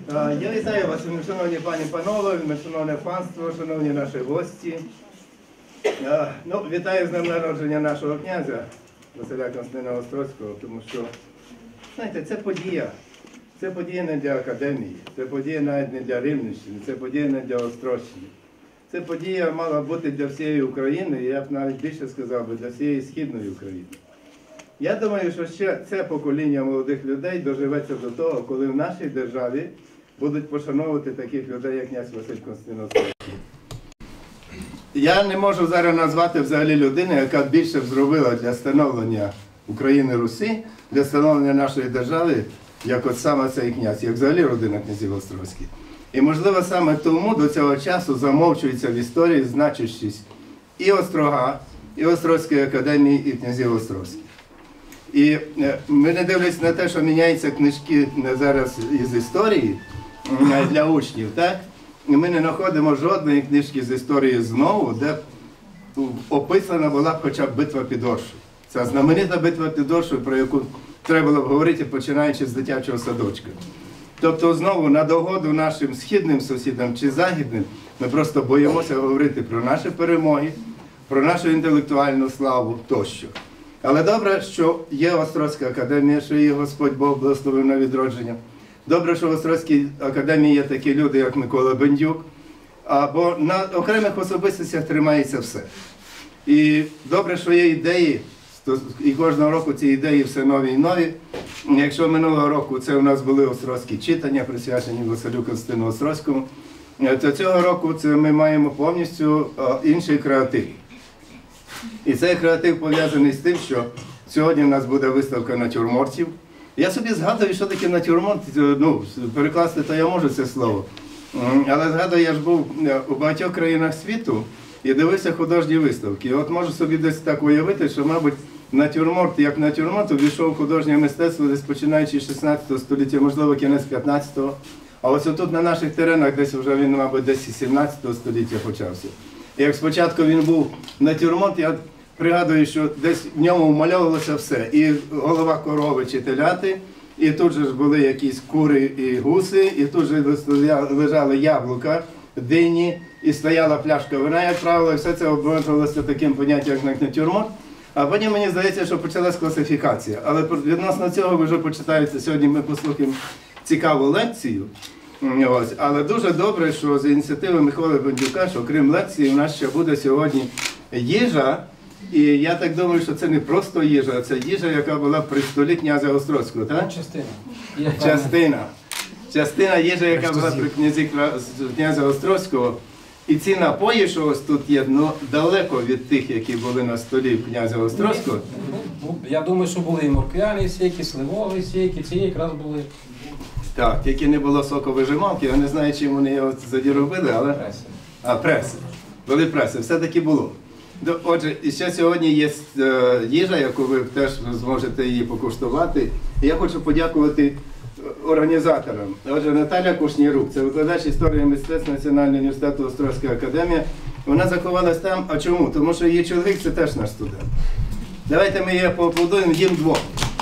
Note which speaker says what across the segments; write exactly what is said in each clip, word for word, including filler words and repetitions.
Speaker 1: Я вітаю вас, шановні пані і панове, шановне панство, шановні наші гості. Ну, вітаю з днем народження нашого князя Василя Константина Острозького, тому що, знаєте, це подія. Це подія не для академії, це подія навіть не для Рівненщини, це подія не для Острозької. Це подія мала бути для всієї України, і я б навіть більше сказав би, для всієї Східної України. Я думаю, що ще це покоління молодих людей доживеться до того, коли в нашій державі будуть пошановувати таких людей, як князь Василь Константин Острозький. Я не можу зараз назвати взагалі людину, яка більше зробила для становлення України-Русі, для становлення нашої держави, як от саме цей князь, як взагалі родина князів Острозьких. І, можливо, саме тому до цього часу замовчується в історії значущість і Острога, і Острозької академії, і князів Острозьких. І ми не дивлячись на те, що міняються книжки зараз із історії для учнів, так? Ми не знаходимо жодної книжки з історії знову, де описана була б хоча б битва під Оршею. Ця знаменита битва під Оршею, про яку треба було б говорити, починаючи з дитячого садочка. Тобто, знову, на догоду нашим східним сусідам чи західним, ми просто боїмося говорити про наші перемоги, про нашу інтелектуальну славу тощо. Але добре, що є Острозька академія, що її Господь Бог благословив на відродження. Добре, що в Острозькій академії є такі люди, як Микола Бендюк, бо на окремих особистостях тримається все. І добре, що є ідеї, і кожного року ці ідеї все нові і нові. Якщо минулого року це у нас були острозькі читання, присвячені Василю Константину Острозькому, то цього року це ми маємо повністю інший креатив. І цей креатив пов'язаний з тим, що сьогодні в нас буде виставка натюрмортів. Я собі згадую, що таке натюрморт, ну, перекласти то я можу це слово. Але згадую, я ж був у багатьох країнах світу і дивився художні виставки. І от можу собі десь так уявити, що, мабуть, натюрморт, як натюрморт, увійшов художнє мистецтво десь починаючи з шістнадцятого століття, можливо, кінець п'ятнадцятого. А ось отут на наших теренах десь вже він, мабуть, десь із сімнадцятого століття почався. І як спочатку він був натюрморт, я пригадую, що десь в ньому вмальовувалося все. І голова корови чи теляти, і тут же ж були якісь кури і гуси, і тут же лежали яблука, дині, і стояла пляшка вина, як правило, і все це обмежувалося таким поняттям, як натюрморт. А потім мені здається, що почалась класифікація. Але відносно цього ви вже почитаєте, сьогодні ми послухаємо цікаву лекцію. Ось. Але дуже добре, що з ініціативи Миколи Бендюка, що окрім лекції, у нас ще буде сьогодні їжа. І я так думаю, що це не просто їжа, а це їжа, яка була при столі князя Острозького, так?
Speaker 2: Частина.
Speaker 1: Частина. Частина їжі, яка була при князі князя Острозького. І ці напої, що ось тут є, ну, далеко від тих, які були на столі князя Острозького.
Speaker 2: Я думаю, що були і морквяні сіки, сливові сіки, ці якраз були.
Speaker 1: Так, тільки не було соковижималки, я не знаю, чим вони його тоді робили, але...
Speaker 2: Преси.
Speaker 1: А, преси. Були преси, все-таки було. Отже, і ще сьогодні є їжа, яку ви теж зможете її покуштувати. І я хочу подякувати організаторам. Отже, Наталя Кушнірук, це викладач історії мистецтв Національного університету Острозька академія. Вона заховалась там, а чому? Тому що її чоловік – це теж наш студент. Давайте ми її поаплодуємо, їм двох.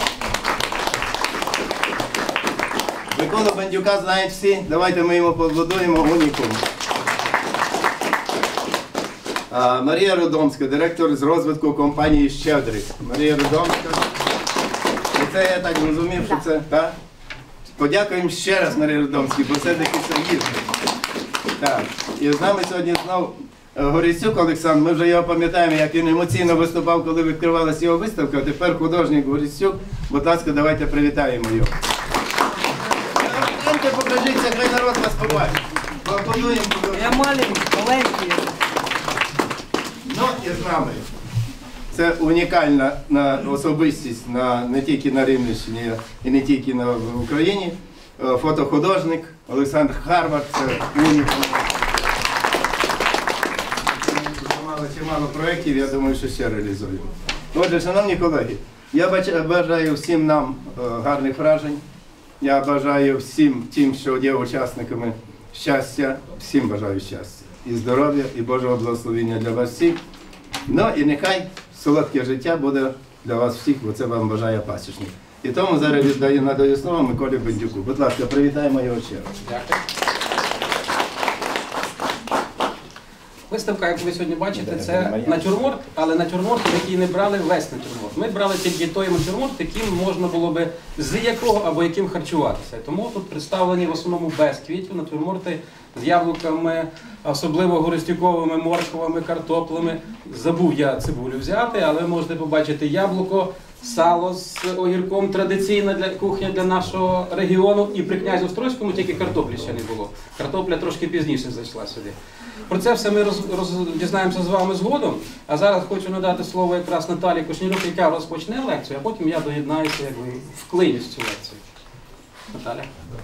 Speaker 1: Миколу Бендюка знають всі, давайте ми йому поаплодуємо, унікум. Марія Родомська, директор з розвитку компанії «Щедрик». Марія Родомська. І це я так розумів, що це, так? Подякуємо ще раз Марії Родомській, бо все-таки це їжа. Так. І з нами сьогодні знову Горісюк Олександр. Ми вже його пам'ятаємо, як він емоційно виступав, коли відкривалася його виставка. А тепер художник Горісюк. Будь ласка, давайте привітаємо його. Покажіться, хай народ вас побачить. Поаплодуємо.
Speaker 3: Я маленький, маленький.
Speaker 1: Ну і з нами. Це унікальна на особистість на, не тільки на Рівненщині і не тільки на, в Україні. Фотохудожник Олександр Харвард. Це унікальний. Мало чимало проєктів, я думаю, що ще реалізуємо. Отже, шановні колеги, я бажаю всім нам гарних вражень. Я бажаю всім тим, що є учасниками, щастя. Всім бажаю щастя. І здоров'я, і Божого благословення для вас всіх. Ну і нехай солодке життя буде для вас всіх, бо це вам бажає пасічник. І тому зараз віддаю, надаю слово Миколі Бендюку. Будь ласка, привітаємо його ще раз.
Speaker 2: Дякую. Виставка, як ви сьогодні бачите, це натюрморт, але натюрморт, який не брали весь натюрморт. Ми брали тільки той натюрморт, яким можна було би з якого або яким харчуватися. Тому тут представлені в основному без квітів натюрморти з яблуками, особливо горостюковими, морквами, картоплями. Забув я цибулю взяти, але ви можете побачити яблуко, сало з огірком, традиційна для кухня для нашого регіону. І при князі Острозькому тільки картоплі ще не було. Картопля трошки пізніше зайшла сюди. Про це все ми роз, роз, дізнаємося з вами згодом. А зараз хочу надати слово якраз Наталі Кушнірук, яка розпочне лекцію, а потім я доєднаюся, якби вклинюсь в цю лекцію. Наталя.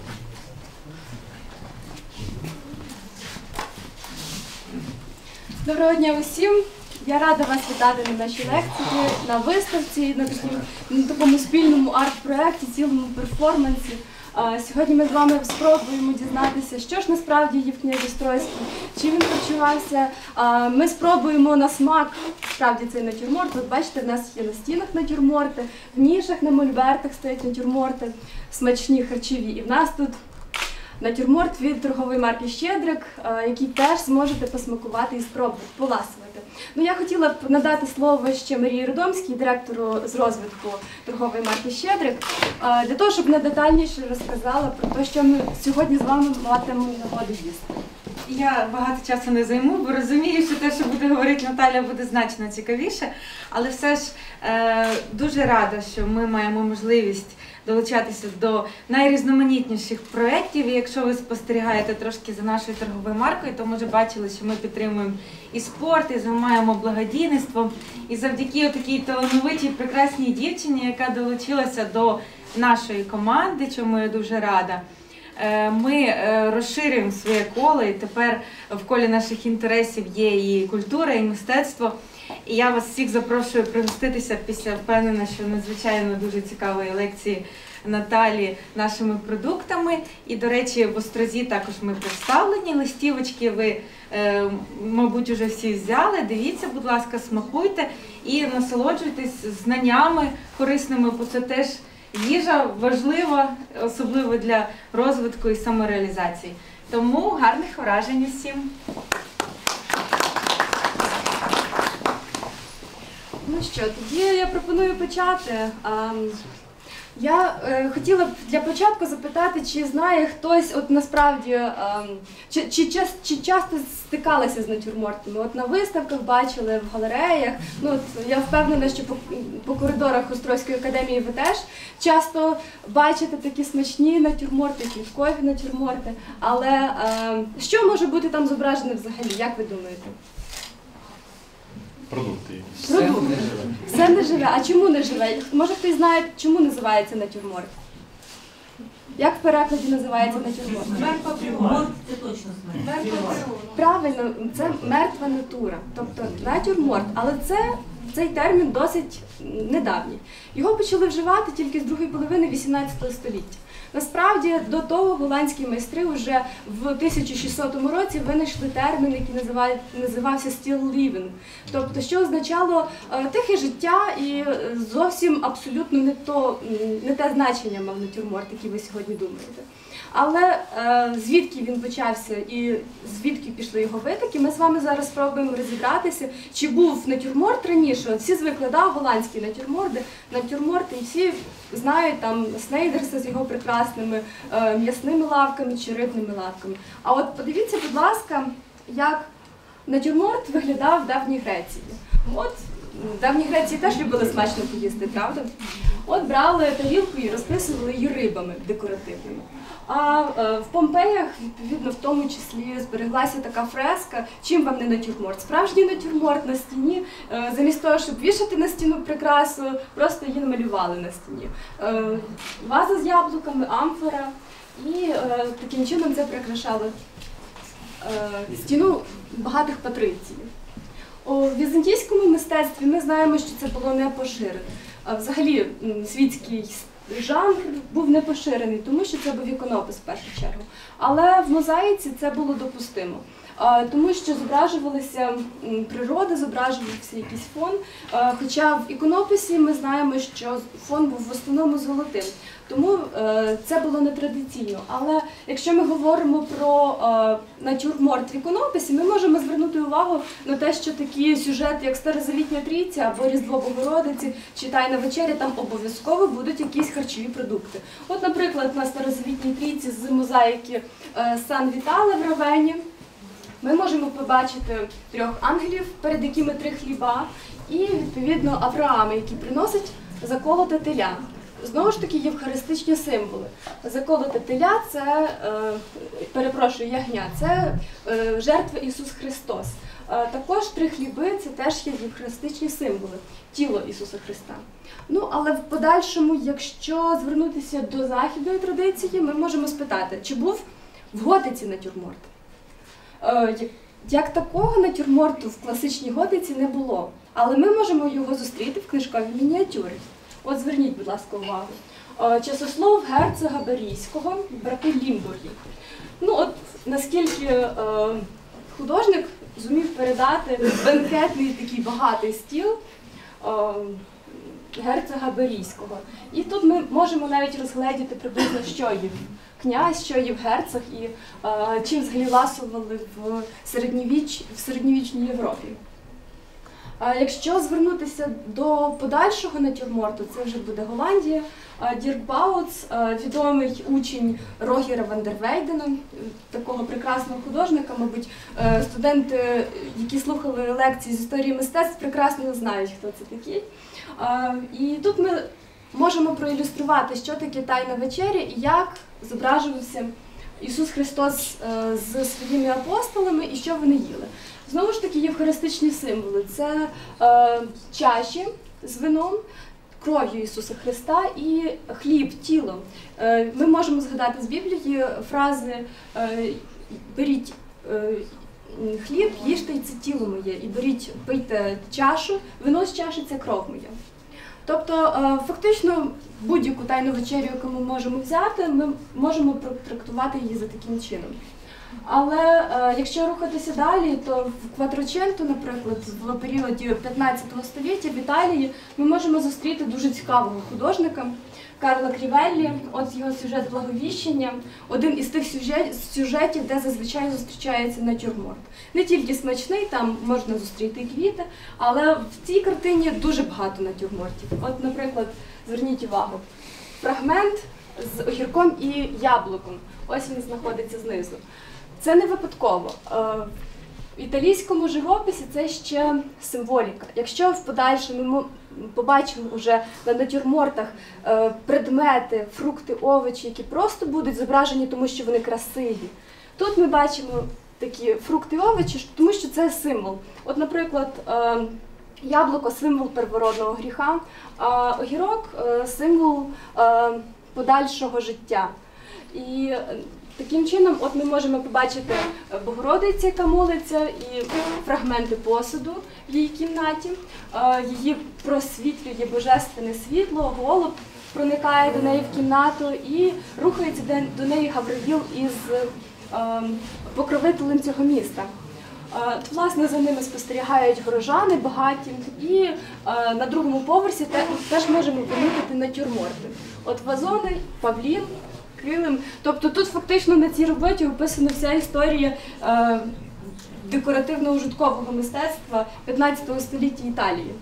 Speaker 4: Доброго дня усім! Я рада вас вітати на нашій лекції, на виставці, на, такій, на такому спільному арт-проєкті, цілому перформансі. Сьогодні ми з вами спробуємо дізнатися, що ж насправді є в князі Острозькому, чим він харчувався. Ми спробуємо на смак справді цей натюрморт. От бачите, в нас є на стінах натюрморти, в нішах на мольбертах стоять натюрморти, смачні, харчові. І в нас тут натюрморт від торгової марки «Щедрик», який теж зможете посмакувати і спробувати, поласувати. Ну, я хотіла б надати слово ще Марії Родомській, директору з розвитку торгової марки «Щедрик», для того, щоб вона детальніше розказала про те, що ми сьогодні з вами матимемо нагоду їсти.
Speaker 5: Я багато часу не займу, бо розумію, що те, що буде говорити Наталя, буде значно цікавіше. Але все ж е, дуже рада, що ми маємо можливість долучатися до найрізноманітніших проєктів. І якщо ви спостерігаєте трошки за нашою торговою маркою, то, може, бачили, що ми підтримуємо і спорт, і займаємо благодійництвом. І завдяки такій талановитій, прекрасній дівчині, яка долучилася до нашої команди, чому я дуже рада, ми розширюємо своє коло, і тепер в колі наших інтересів є і культура, і мистецтво. І я вас всіх запрошую пригоститися після, впевнена, що надзвичайно дуже цікавої лекції Наталі нашими продуктами. І, до речі, в Острозі також ми представлені. Листівочки ви, мабуть, вже всі взяли. Дивіться, будь ласка, смакуйте і насолоджуйтесь знаннями корисними, бо це теж їжа важлива, особливо для розвитку і самореалізації. Тому гарних вражень усім!
Speaker 4: Ну що, тоді я пропоную почати. Я е, хотіла б для початку запитати, чи знає хтось, от насправді, е, чи, чи, чи, чи часто стикалися з натюрмортами? От на виставках бачили, в галереях. Ну, от, я впевнена, що по, по коридорах Острозької академії ви теж часто бачите такі смачні натюрморти, квіткові натюрморти. Але е, що може бути там зображене взагалі, як ви думаєте?
Speaker 6: Продукти.
Speaker 2: Все
Speaker 4: Продукти.
Speaker 2: не живе.
Speaker 4: Все не живе. А чому не живе? Може хтось знає, чому називається натюрморт? Як в перекладі називається натюрморт?
Speaker 7: Мертва природа. Це точно смерть.
Speaker 4: Правильно, це мертва натура, тобто натюрморт. Але це, цей термін досить недавній. Його почали вживати тільки з другої половини вісімнадцятого століття. Насправді, до того голландські майстри вже в тисяча шістсотому році винайшли термін, який називає, називався «still living», тобто, що означало е, тихе життя і зовсім абсолютно не, то, не те значення мав натюрморт, який ви сьогодні думаєте. Але е, звідки він почався і звідки пішли його витоки, ми з вами зараз спробуємо розібратися, чи був натюрморт раніше. Всі звикли, да, голландські натюрморти, натюрморти, і всі знають там Снейдерса з його прекрасними е, м'ясними лавками чи рибними лавками. А от подивіться, будь ласка, як натюрморт виглядав в давній Греції. От в давній Греції теж любили смачно поїсти, правда? От брали тарілку і розписували її рибами декоративними. А е, в Помпеях, відповідно, в тому числі збереглася така фреска «Чим вам не натюрморт?». Справжній натюрморт на стіні, е, замість того, щоб вішати на стіну прикрасу, просто її намалювали на стіні. Е, ваза з яблуками, амфора, і е, таким чином це прикрашало е, стіну багатих патрицій. У візантійському мистецтві ми знаємо, що це було не поширене. Взагалі, світський жанр був не поширений, тому що це був іконопис в першу чергу. Але в мозаїці це було допустимо. е, тому що зображувалися м, природа, зображувався якийсь фон. Е, Хоча в іконописі ми знаємо, що фон був в основному золотим. Тому е, це було нетрадиційно. Але якщо ми говоримо про е, натюрморт в іконописі, ми можемо звернути увагу на те, що такі сюжети, як Старозавітня Трійця або Різдво Богородиці чи Тайна вечеря, там обов'язково будуть якісь харчові продукти. От, наприклад, на Старозавітній Трійці з мозаїки е, Сан Вітале в Равені ми можемо побачити трьох ангелів, перед якими три хліба, і, відповідно, Авраама, який приносить заколоте теля. Знову ж таки, євхаристичні символи. Заколоте теля – це, е, перепрошую, ягня, це е, жертва Ісус Христос. Е, також три хліби – це теж є євхаристичні символи, тіло Ісуса Христа. Ну, але в подальшому, якщо звернутися до західної традиції, ми можемо спитати, чи був в готиці натюрморт? Е, як такого натюрморту в класичній готиці не було, але ми можемо його зустріти в книжковій мініатюрі. От зверніть, будь ласка, увагу. Часослов герцога Берійського, брати Лімбургі. Ну от наскільки е, художник зумів передати бенкетний такий багатий стіл е, герцога Берійського. І тут ми можемо навіть розгледіти приблизно, що їв князь, що їв герцог і е, чим взагалі ласували в, середньовіч, в середньовічній Європі. Якщо звернутися до подальшого натюрморту, це вже буде Голландія, Дірк Бауц, відомий учень Рогера ван дер Вейдена, такого прекрасного художника, мабуть, студенти, які слухали лекції з історії мистецтв, прекрасно знають, хто це такий. І тут ми можемо проілюструвати, що таке Тайна вечеря і як зображувався Ісус Христос з своїми апостолами і що вони їли. Знову ж таки, євхаристичні символи – це е, чаші з вином, кров'ю Ісуса Христа і хліб, тіло. Е, ми можемо згадати з Біблії фрази е, «беріть е, хліб, їжте, і це тіло моє, і беріть, пийте чашу, вино з чаші – це кров моя». Тобто, е, фактично, будь-яку тайну вечерю, яку ми можемо взяти, ми можемо протрактувати її за таким чином. Але е, якщо рухатися далі, то в Кватроченто, наприклад, в періоді п'ятнадцятого століття в Італії ми можемо зустріти дуже цікавого художника Карла Крівеллі. От його сюжет «Благовіщення» – один із тих сюжет, сюжетів, де зазвичай зустрічається натюрморт. Не тільки смачний, там можна зустріти квіти, але в цій картині дуже багато натюрмортів. От, наприклад, зверніть увагу, фрагмент з огірком і яблуком. Ось він знаходиться знизу. Це не випадково. В італійському живописі це ще символіка. Якщо в подальшому ми побачимо вже на натюрмортах предмети, фрукти, овочі, які просто будуть зображені, тому що вони красиві, тут ми бачимо такі фрукти і овочі, тому що це символ. От, наприклад, яблуко – символ первородного гріха, а огірок – символ подальшого життя. І таким чином от ми можемо побачити Богородицю, яка молиться, і фрагменти посуду в її кімнаті. Її просвітлює божественне світло, голуб проникає до неї в кімнату і рухається до неї Гавриїл із покровителем цього міста. Власне, за ними спостерігають горожани багаті, і на другому поверсі теж можемо помітити натюрморти. От вазони, павлін, килим. Тобто тут фактично на цій роботі описана вся історія е, декоративно-ужиткового мистецтва п'ятнадцятого століття Італії.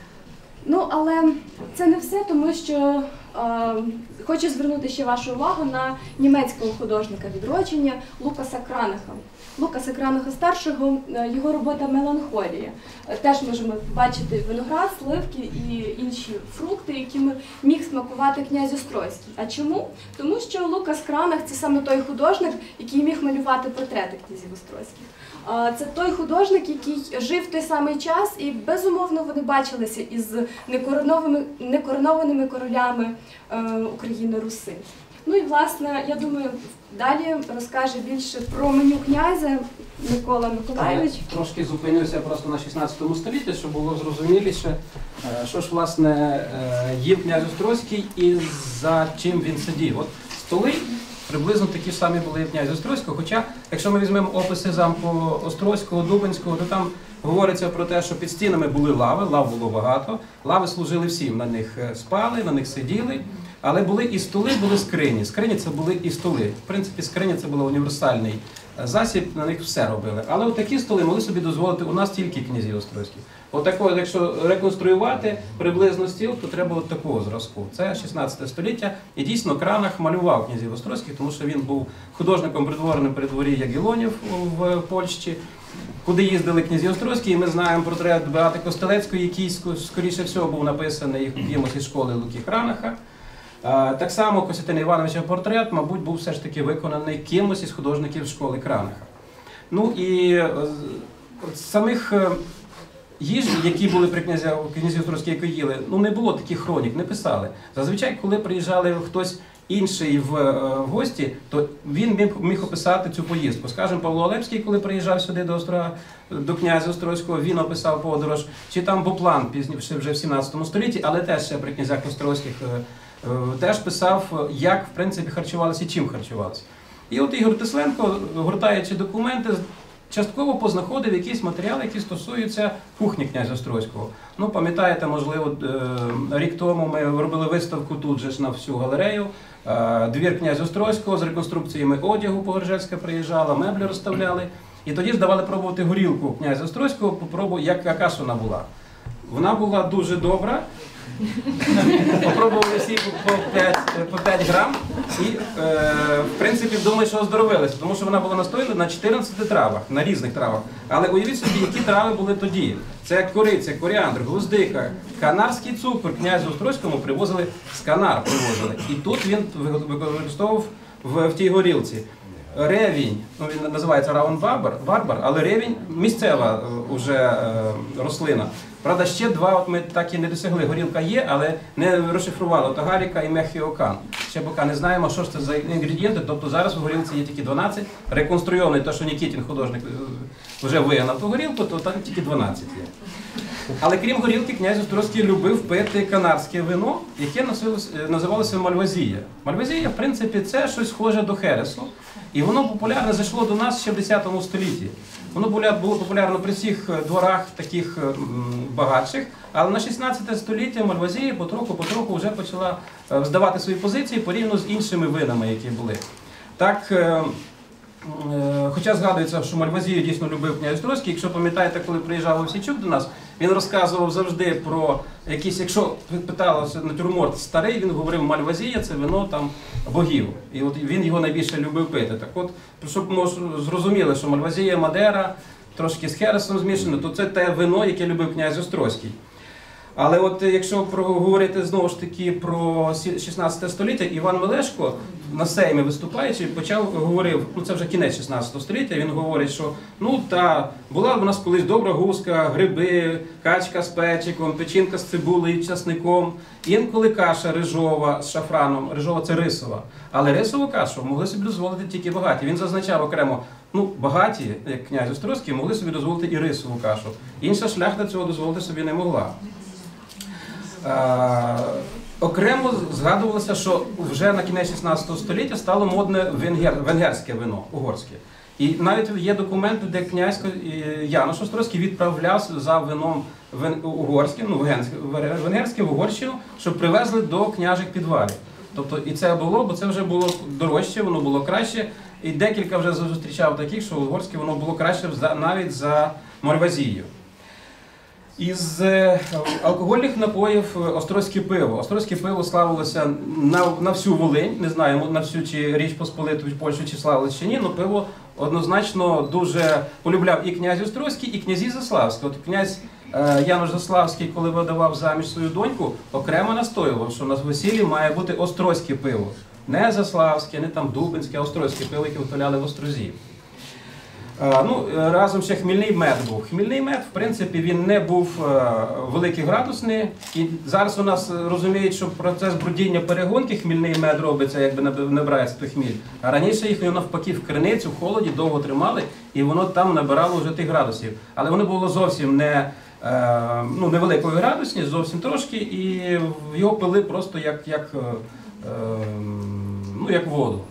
Speaker 4: Ну, але це не все, тому що е, хочу звернути ще вашу увагу на німецького художника відродження Лукаса Кранаха. Лукаса Кранаха старшого, його робота «Меланхолія». Теж можемо бачити виноград, сливки і інші фрукти, якими міг смакувати князь Острозький. А чому? Тому що Лукас Кранах – це саме той художник, який міг малювати портрети князів Острозьких. Це той художник, який жив в той самий час, і безумовно вони бачилися із некоронованими, некоронованими королями України Руси. Ну і, власне, я думаю, далі розкаже більше про меню князя Микола Миколайович.
Speaker 2: Я трошки зупинюся просто на шістнадцятому столітті, щоб було зрозуміліше, що ж, власне, їв князь Острозький і за чим він сидів. От столи приблизно такі ж самі були і в князя Острозького. Хоча, якщо ми візьмемо описи замку Острозького, Дубенського, то там говориться про те, що під стінами були лави, лав було багато, лави служили всім, на них спали, на них сиділи, але були і столи, були скрині. Скрині це були і столи. В принципі, скрині це був універсальний засіб, на них все робили. Але от такі столи могли собі дозволити у нас тільки князі Острозькі. Отако, якщо реконструювати приблизно стіл, то треба от такого зразку. Це шістнадцяте століття, і дійсно Кранах малював князів Острозьких, тому що він був художником придворним при дворі Ягелонів в Польщі, куди їздили князі Острозькі, і ми знаємо портрет Беати Костелецької, який, скоріше всього, був написаний в якомусь із школи Луки Кранаха. Так само Костянтина Івановича портрет, мабуть, був все ж таки виконаний кимось із художників школи Кранаха. Ну і з самих їжі, які були при князі, князі Острозькі, які їли, ну не було таких хронік, не писали. Зазвичай, коли приїжджали хтось інший в, в гості, то він міг, міг описати цю поїздку. Скажімо, Павло Олевський, коли приїжджав сюди до, Остро, до князя Острозького, він описав подорож, чи там Боплан, пізніше вже в сімнадцятому столітті, але теж ще при князях Острозьких теж писав, як, в принципі, харчувалися і чим харчувалися. І от Ігор Тисленко, гортаючи документи, частково познаходив якісь матеріали, які стосуються кухні князя Острозького. Ну, пам'ятаєте, можливо, рік тому ми робили виставку тут же ж на всю галерею. Двір князя Острозького з реконструкціями одягу Погоржецька приїжджала, меблі розставляли. І тоді ж давали пробувати горілку князя Острозького, попробую, як, яка ж вона була. Вона була дуже добра. Попробували всі по п'ять грам і, е, в принципі, думаю, що оздоровилися, тому що вона була настояна на чотирнадцяти травах, на різних травах. Але уявіть собі, які трави були тоді. Це кориця, коріандр, гвоздика, канарський цукор князю Острозькому привозили з Канар, привозили. І тут він використовував в, в тій горілці. Ревінь, ну він називається раун-барбар, але ревінь місцева уже е, рослина. Правда, ще два от ми так і не досягли. Горілка є, але не розшифрували. То галіка і мехіокан. Ще поки не знаємо, що ж це за інгредієнти. Тобто зараз в горілці є тільки дванадцять. Реконструйований, те, що Нікітін, художник, вже вигнав ту горілку, то там тільки дванадцять є. Але крім горілки, князь Острозький любив пити канарське вино, яке називалося Мальвазія. Мальвазія, в принципі, це щось схоже до хересу. І воно популярне зайшло до нас ще в десятому столітті. Воно було популярно при всіх дворах таких багатших, але на шістнадцяте століття Мальвазія потроху-потроху вже почала здавати свої позиції порівняно з іншими винами, які були. Так, хоча згадується, що Мальвазію дійсно любив князь Острозький, якщо пам'ятаєте, коли приїжджав Овсійчук до нас, він розказував завжди про якісь, якщо питалося натюрморт старий, він говорив, Мальвазія – це вино там богів. І от він його найбільше любив пити. Так от, щоб ми зрозуміли, що Мальвазія, Мадера, трошки з хересом змішано, то це те вино, яке любив князь Острозький. Але от якщо говорити знову ж таки про шістнадцяте століття, Іван Мелешко на сеймі виступаючи почав говорив, ну це вже кінець шістнадцятого століття, він говорить, що ну та була в нас колись добра гуска, гриби, качка з печиком, печінка з цибулею, часником, інколи каша рижова з шафраном, рижова це рисова, але рисову кашу могли собі дозволити тільки багаті. Він зазначав окремо, ну багаті, як князь Острозький, могли собі дозволити і рисову кашу. Інша шляхта цього дозволити собі не могла. Е, окремо згадувалося, що вже на кінець шістнадцятого століття стало модне венгер, венгерське вино, угорське. І навіть є документи, де князь Янош Острозький відправляв за вином угорським, ну, венгерське в Угорщину, щоб привезли до княжих підвалів. Тобто і це було, бо це вже було дорожче, воно було краще. І декілька вже зустрічав таких, що угорське воно було краще навіть за Мальвазію. Із алкогольних напоїв острозьке пиво. Острозьке пиво славилося на, на всю Волинь, не знаю, на всю чи Річ Посполиту, Польщу, чи славилося чи ні, але пиво однозначно дуже полюбляв і князь Острозький, і князі Заславські. От князь е, Янош Заславський, коли видавав заміж свою доньку, окремо настоював, що на весіллі має бути острозьке пиво. Не Заславське, не там Дубинське, а острозьке пиво, яке виготовляли в Острозі. Ну, разом ще хмільний мед був. Хмільний мед, в принципі, він не був великий градусний. І зараз у нас розуміють, що процес брудіння перегонки хмільний мед робиться, якби набирається той хміль. А раніше їх навпаки в криницю, в холоді довго тримали, і воно там набирало вже тих градусів. Але воно було зовсім не, ну, невеликої градусність, зовсім трошки, і його пили просто як, як, ну, як воду.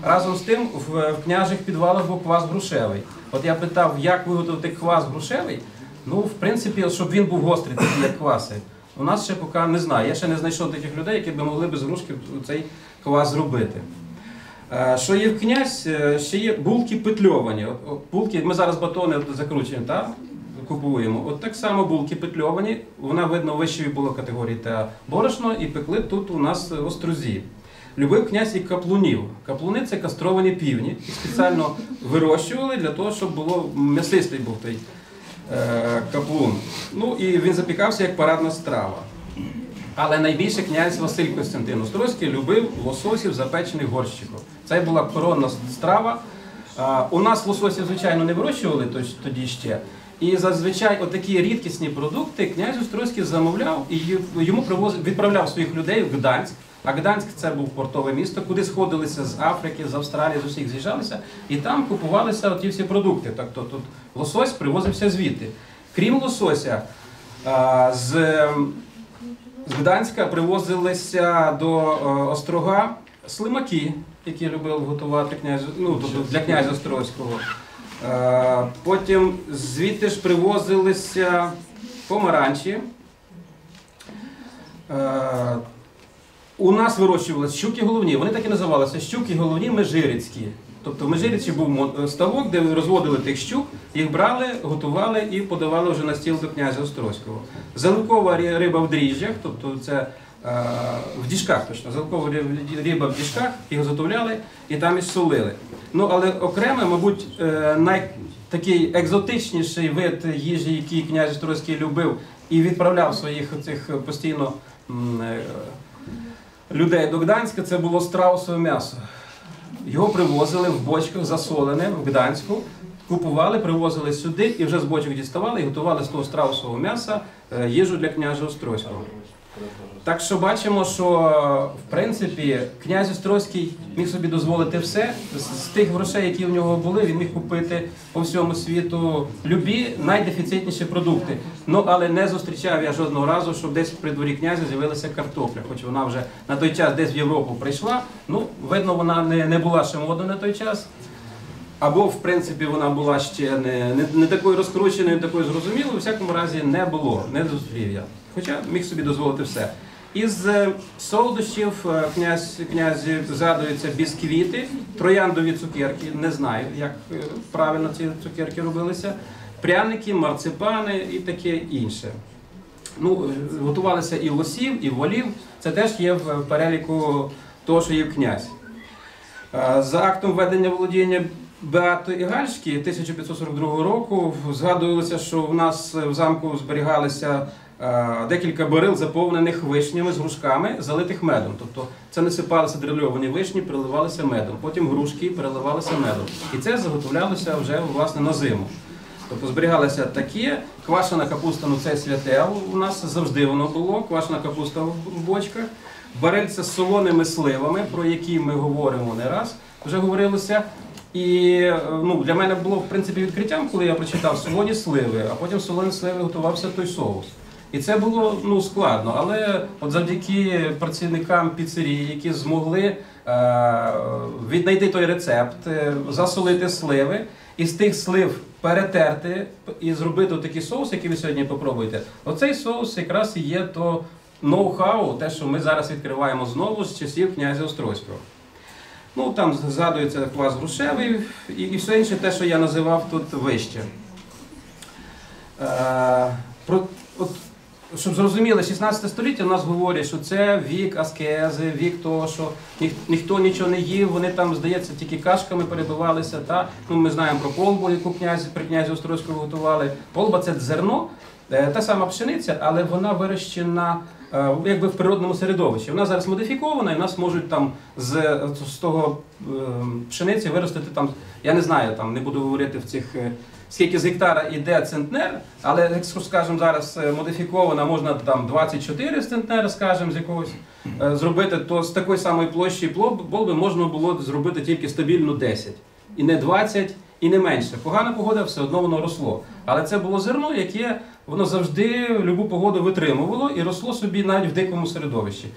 Speaker 2: Разом з тим в, в княжих підвалах був квас грушевий. От я питав, як виготовити квас грушевий. Ну, в принципі, щоб він був гострий, такий як кваси. У нас ще поки не знаю. Я ще не знайшов таких людей, які б могли б з грушки цей квас зробити. Що є в князь, ще є булки петльовані. От, булки, ми зараз батони закручуємо, так? Купуємо. От так само булки петльовані, вона видно вищої було категорії та борошно, і пекли тут у нас в Острозі. Любив князь і каплунів. Каплуни – це кастровані півні, і спеціально вирощували для того, щоб було м'ясистий був той е, каплун. Ну і він запікався як парадна страва. Але найбільше князь Василь Костянтин Острозький любив лососів, запечених горщиком. Це була коронна страва. А, у нас лососів, звичайно, не вирощували тоді ще. І зазвичай отакі рідкісні продукти князь Острозький замовляв і йому привозив, відправляв своїх людей в Гданськ. А Гданськ – це був портове місто, куди сходилися з Африки, з Австралії, з усіх з'їжджалися. І там купувалися оті всі продукти. Тобто тут лосось привозився звідти. Крім лосося, а, з, з Гданська привозилися до а, Острога слимаки, які любив готувати князь, ну, тобто для князя Острозького. Потім звідти ж привозилися помаранчі. У нас вирощувалися щуки головні, вони так і називалися щуки головні межирицькі. Тобто в Межиричі був ставок, де розводили тих щук, їх брали, готували і подавали вже на стіл до князя Острозького. Заливкова риба в дріжджах, тобто це в діжках точно, заливкова риба в діжках, їх заготовляли і там і солили. Ну, але окремо, мабуть, найтакий екзотичніший вид їжі, який князь Острозький любив і відправляв своїх цих постійно людей до Гданська, це було страусове м'ясо. Його привозили в бочках засолене в Гданську, купували, привозили сюди і вже з бочок діставали і готували з того страусового м'яса їжу для князя Острозького. Так що бачимо, що в принципі князь Острозький міг собі дозволити все. З тих грошей, які в нього були, він міг купити по всьому світу любі найдефіцитніші продукти. Ну, але не зустрічав я жодного разу, щоб десь при дворі князя з'явилася картопля, хоч вона вже на той час десь в Європу прийшла. Ну, видно, вона не, не була ще модною на той час. Або, в принципі, вона була ще не, не, не такою розкрученою, не такою зрозумілою, у всякому разі не було, не зустрів я. Хоча міг собі дозволити все. Із солодощів князь, князі згадуються бісквіти, трояндові цукерки, не знаю, як правильно ці цукерки робилися, пряники, марципани і таке інше. Ну, готувалися і лосів, і волів, це теж є в переліку того, що є в князь. За актом введення володіння Беати і Гальські тисяча п'ятсот сорок другого року згадувалося, що в нас в замку зберігалися декілька барил, заповнених вишнями з грушками, залитих медом. Тобто це насипалися дрильовані вишні, переливалися медом. Потім грушки переливалися медом. І це заготовлялося вже, власне, на зиму. Тобто зберігалося таке, квашена капуста, ну це святе, у нас завжди воно було, квашена капуста в бочках, барельця з солоними сливами, про які ми говоримо не раз, вже говорилося. І ну, для мене було, в принципі, відкриттям, коли я прочитав солоні сливи, а потім солоні сливи готувався той соус. І це було ну, складно, але от завдяки працівникам піцерії, які змогли е, віднайти той рецепт, е, засолити сливи, і з тих слив перетерти і зробити такий соус, який ви сьогодні попробуєте. Оцей соус якраз і є то ноу-хау, те, що ми зараз відкриваємо знову з часів князя Острозького. Ну, там згадується квас грушевий і, і все інше, те, що я називав тут вище. Е, про, от, щоб зрозуміли, шістнадцяте століття у нас говорять, що це вік аскези, вік того, що ніх, ніхто нічого не їв, вони там, здається, тільки кашками перебивалися. Та? Ну, ми знаємо про полбу, яку князь, при князі Острозького готували. Полба – це зерно, та сама пшениця, але вона вирощена якби в природному середовищі. Вона зараз модифікована, і в нас можуть там з, з того пшениці виростити там, я не знаю, там не буду говорити в цих, скільки з гектара йде центнер, але, як скажімо, зараз модифікована, можна там двадцять чотири центнера, скажімо, з якогось зробити, то з такої самої площі полби можна було зробити тільки стабільно десять. І не двадцять, і не менше. Погана погода, все одно воно росло. Але це було зерно, яке воно завжди любу погоду витримувало і росло собі навіть в дикому середовищі.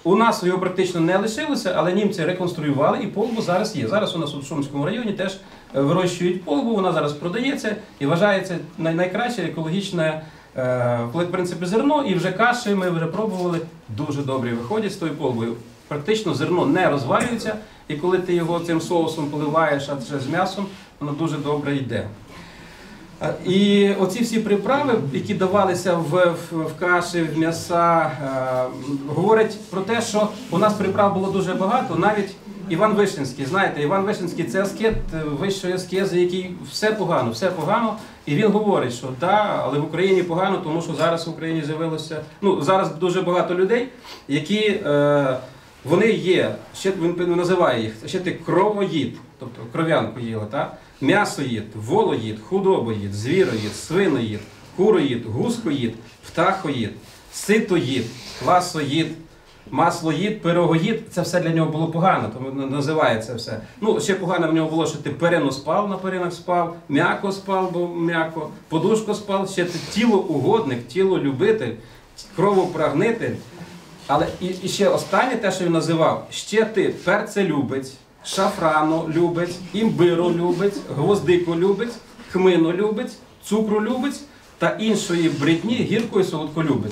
Speaker 2: У нас його практично не лишилося, але німці реконструювали і полбу зараз є. Зараз у нас у Шумському районі теж е, вирощують полбу, вона зараз продається і вважається най- найкраще екологічне, е, в принципі, зерно. І вже каші ми вже пробували, дуже добрі виходять з тою полбою. Практично зерно не розвалюється, і коли ти його цим соусом поливаєш, а вже з м'ясом, воно дуже добре йде. Е, І оці всі приправи, які давалися в, в, в каші, в м'яса, е, говорять про те, що у нас приправ було дуже багато. Навіть Іван Вишинський, знаєте, Іван Вишинський – це аскет е, вищої аскези, який все погано, все погано. І він говорить, що да, але в Україні погано, тому що зараз в Україні з'явилося, ну зараз дуже багато людей, які е, вони є, ще він називає їх, ще ти кровоїд, тобто кров'янку їли, так? М'ясоїд, волоїд, худобоїд, звіроїд, свиноїд, куроїд, гускоїд, птахоїд, ситоїд, квасоїд, маслоїд, пирогоїд. Це все для нього було погано, тому називає це все. Ну, ще погано в нього було, що ти перину спав, на перинах спав, м'яко спав, бо м'яко, подушко спав, ще ти тіло угодник, тіло любитель, кровопрагнитель. Але і, і ще останнє те, що він називав, ще ти перцелюбець, шафранолюбець, імбиролюбець, гвоздиколюбець, хминолюбець, цукролюбець та іншої бридні гіркої солодколюбець.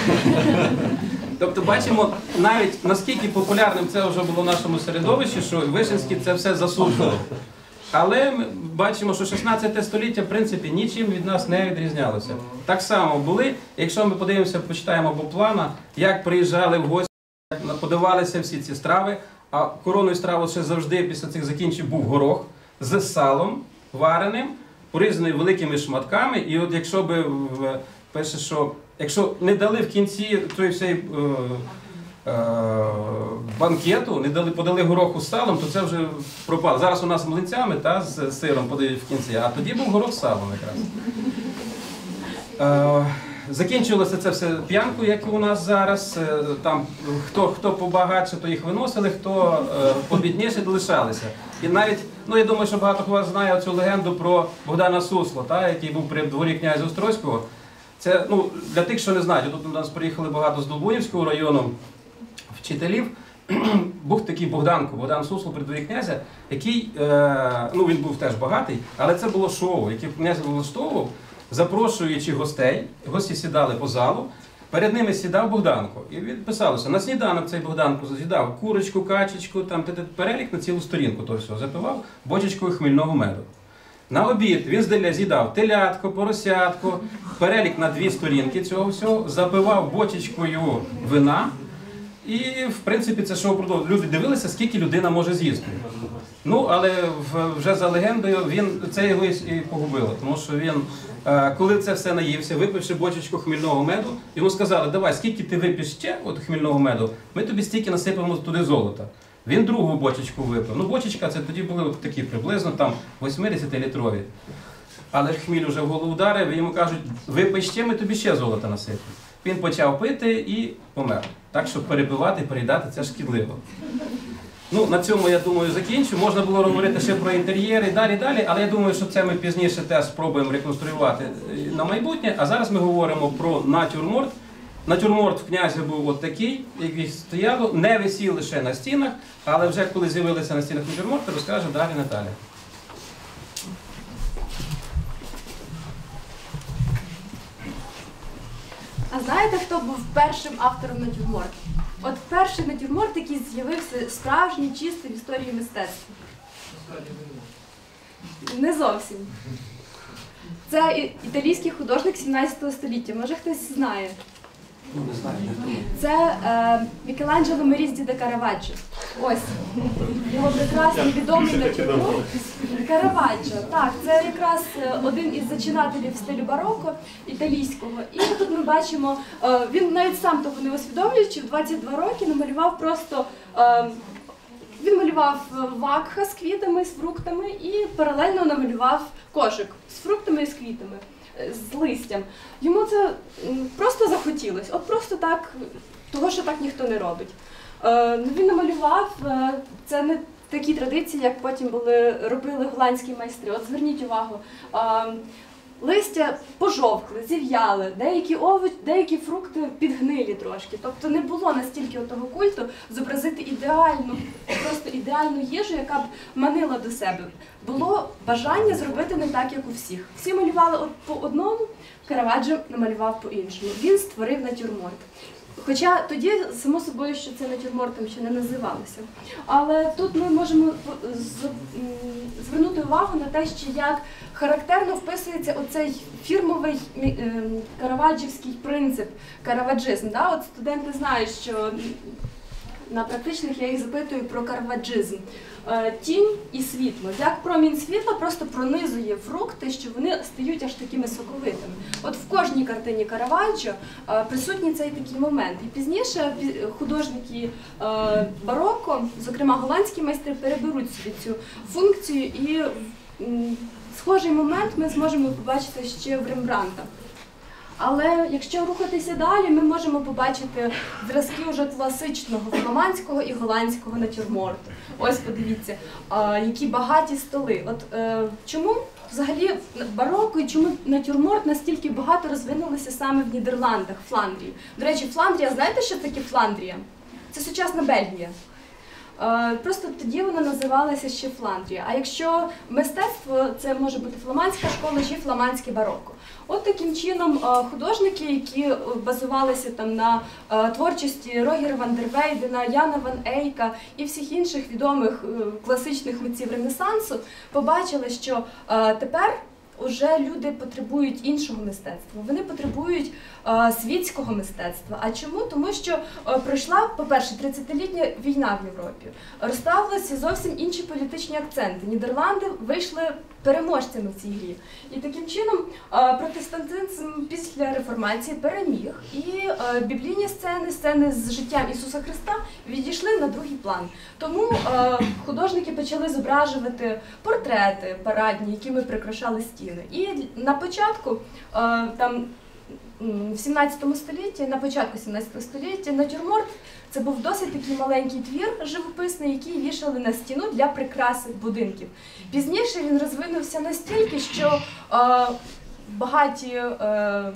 Speaker 2: Тобто бачимо навіть наскільки популярним це вже було в нашому середовищі, що Вишинський це все засуджував. Але ми бачимо, що шістнадцяте століття, в принципі, нічим від нас не відрізнялося. Так само були, якщо ми подивимося, почитаємо Боплана, як приїжджали в гості, як подавалися всі ці страви, а коронною стравою ще завжди після цих закінчень був горох з салом вареним, порізаний великими шматками, і от якщо би, пише, що якщо не дали в кінці той всей е, е, банкету, не дали, подали гороху з салом, то це вже пропало. Зараз у нас млинцями та, з сиром подають в кінці, а тоді був горох з салом якраз. Е, закінчилося це все п'янкою, як і у нас зараз. Е, там, хто, хто побагатше, то їх виносили, хто е, побідніше, лишалися. І навіть, ну я думаю, що багато хто вас знає цю легенду про Богдана Сусло, та, який був при дворі князя Острозького. Це, ну, для тих, що не знають, тут у нас приїхали багато з Долбунівського району вчителів. Був такий Богданко, Богдан Сусло при дворі князя, який, е, ну він був теж багатий, але це було шоу, яке князь влаштовував, запрошуючи гостей, гості сідали по залу, перед ними сідав Богданко. І відписалося, на сніданок цей Богданко з'їдав курочку, качечку, там перелік на цілу сторінку, то все, запивав бочечкою хмільного меду. На обід він з'їдав телятко, поросятко, перелік на дві сторінки цього всього, запивав бочечкою вина. І, в принципі, це шоу продовжувалося. Люди дивилися, скільки людина може з'їсти. Ну, але вже за легендою, він, це його і погубило. Тому що він, коли це все наївся, випивши бочечку хмільного меду, йому сказали, давай, скільки ти вип'єш ще от хмільного меду, ми тобі стільки насипемо туди золота. Він другу бочечку випив. Ну, бочечка це тоді були от такі приблизно там вісімдесятилітрові. Але хміль вже в голову вдарив, і йому кажуть, випий ще, ми тобі ще золота насипемо. Він почав пити і помер. Так, що перепивати, переїдати – це шкідливо. Ну, на цьому, я думаю, закінчу. Можна було говорити ще про інтер'єри і далі, далі, але я думаю, що це ми пізніше теж спробуємо реконструювати на майбутнє. А зараз ми говоримо про натюрморт. Натюрморт в князя був от такий, який стояло, не висів лише на стінах, але вже коли з'явилися на стінах натюрморти, розкаже далі Наталя.
Speaker 4: А знаєте, хто був першим автором натюрморту? От перший натюрморт, який з'явився справжній, чистий в історії мистецтва. Не зовсім. Це і- італійський художник сімнадцятого століття. Може хтось знає? Це е, Мікеланджело Мерізді де Караваджо. Ось його прекрасний відомий натюрморт. Караваджо. Так, це якраз е, один із зачинателів стилю бароко італійського. І тут ми бачимо, е, він навіть сам того не усвідомлюючи, в двадцять два роки намалював просто. Е, Він малював вакха з квітами, з фруктами і паралельно намалював кошик з фруктами і з квітами, з листям. Йому це просто захотілося, от просто так, того, що так ніхто не робить. Він намалював, це не такі традиції, як потім були, робили голландські майстри. От зверніть увагу, листя пожовкли, зів'яли, деякі овочі, деякі фрукти підгнилі трошки. Тобто не було настільки того культу зобразити ідеальну, просто ідеальну їжу, яка б манила до себе. Було бажання зробити не так, як у всіх. Всі малювали от по одному, Караваджо намалював по-іншому. Він створив натюрморт. Хоча тоді, само собою, що це натюрмортом ще не називалося. Але тут ми можемо звернути увагу на те, що як характерно вписується оцей фірмовий караваджівський принцип, караваджизм. Да? От студенти знають, що на практичних я їх запитую про караваджизм. Тінь і світло. Як промінь світла просто пронизує фрукти, що вони стають аж такими соковитими. От в кожній картині Караваджо присутній цей такий момент. І пізніше художники бароко, зокрема голландські майстри, переберуть собі цю функцію, і схожий момент ми зможемо побачити ще в Рембрандта. Але якщо рухатися далі, ми можемо побачити зразки вже класичного фламандського і голландського натюрморту. Ось подивіться, які багаті столи. От е, чому взагалі бароко і чому натюрморт настільки багато розвинулося саме в Нідерландах, Фландрії? До речі, Фландрія, знаєте, що таке Фландрія? Це сучасна Бельгія. Просто тоді вона називалася ще Фландрія. А якщо мистецтво, це може бути фламандська школа чи фламандське бароко. От таким чином художники, які базувалися там на творчості Рогера ван дер Вейдена, Яна ван Eycka і всіх інших відомих класичних митців Ренесансу, побачили, що тепер уже люди потребують іншого мистецтва, вони потребують е, світського мистецтва. А чому? Тому що е, пройшла, по-перше, тридцятилітня війна в Європі, розставилися зовсім інші політичні акценти. Нідерланди вийшли переможцями в цій грі. І таким чином е, протестантизм після реформації переміг, і е, біблійні сцени, сцени з життям Ісуса Христа відійшли на другий план. Тому е, художники почали зображувати портрети парадні, якими прикрашали стіни. І на початку, там, в сімнадцятому столітті, на початку сімнадцятого століття, натюрморт – це був досить такий маленький твір живописний, який вішали на стіну для прикраси будинків. Пізніше він розвинувся настільки, що е, багаті, е,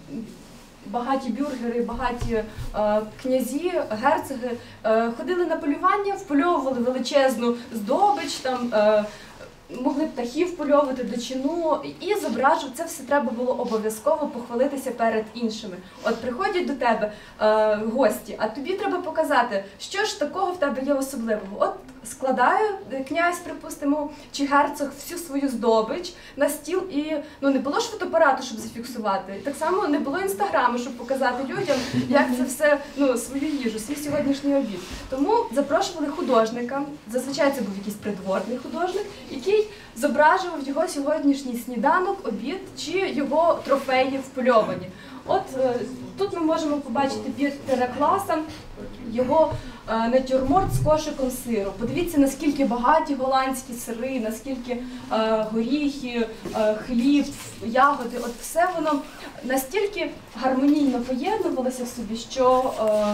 Speaker 4: багаті бюргери, багаті е, князі, герцоги е, ходили на полювання, впольовували величезну здобич, там, е, могли птахів польовувати до чину і зображувати. Це все треба було обов'язково похвалитися перед іншими. От приходять до тебе е, гості, а тобі треба показати, що ж такого в тебе є особливого. От складає князь, припустимо, чи герцог всю свою здобич на стіл, і ну, не було ж фотоапарату, щоб зафіксувати. І так само не було інстаграму, щоб показати людям, як це все, ну, свою їжу, свій сьогоднішній обід. Тому запрошували художника, зазвичай це був якийсь придворний художник, який зображував його сьогоднішній сніданок, обід чи його трофеї впольовані. От е, тут ми можемо побачити Пітера Класа, його е, натюрморт з кошиком сиру. Подивіться, наскільки багаті голландські сири, наскільки е, горіхи, е, хліб, ягоди, от все воно настільки гармонійно поєднувалося в собі, що е,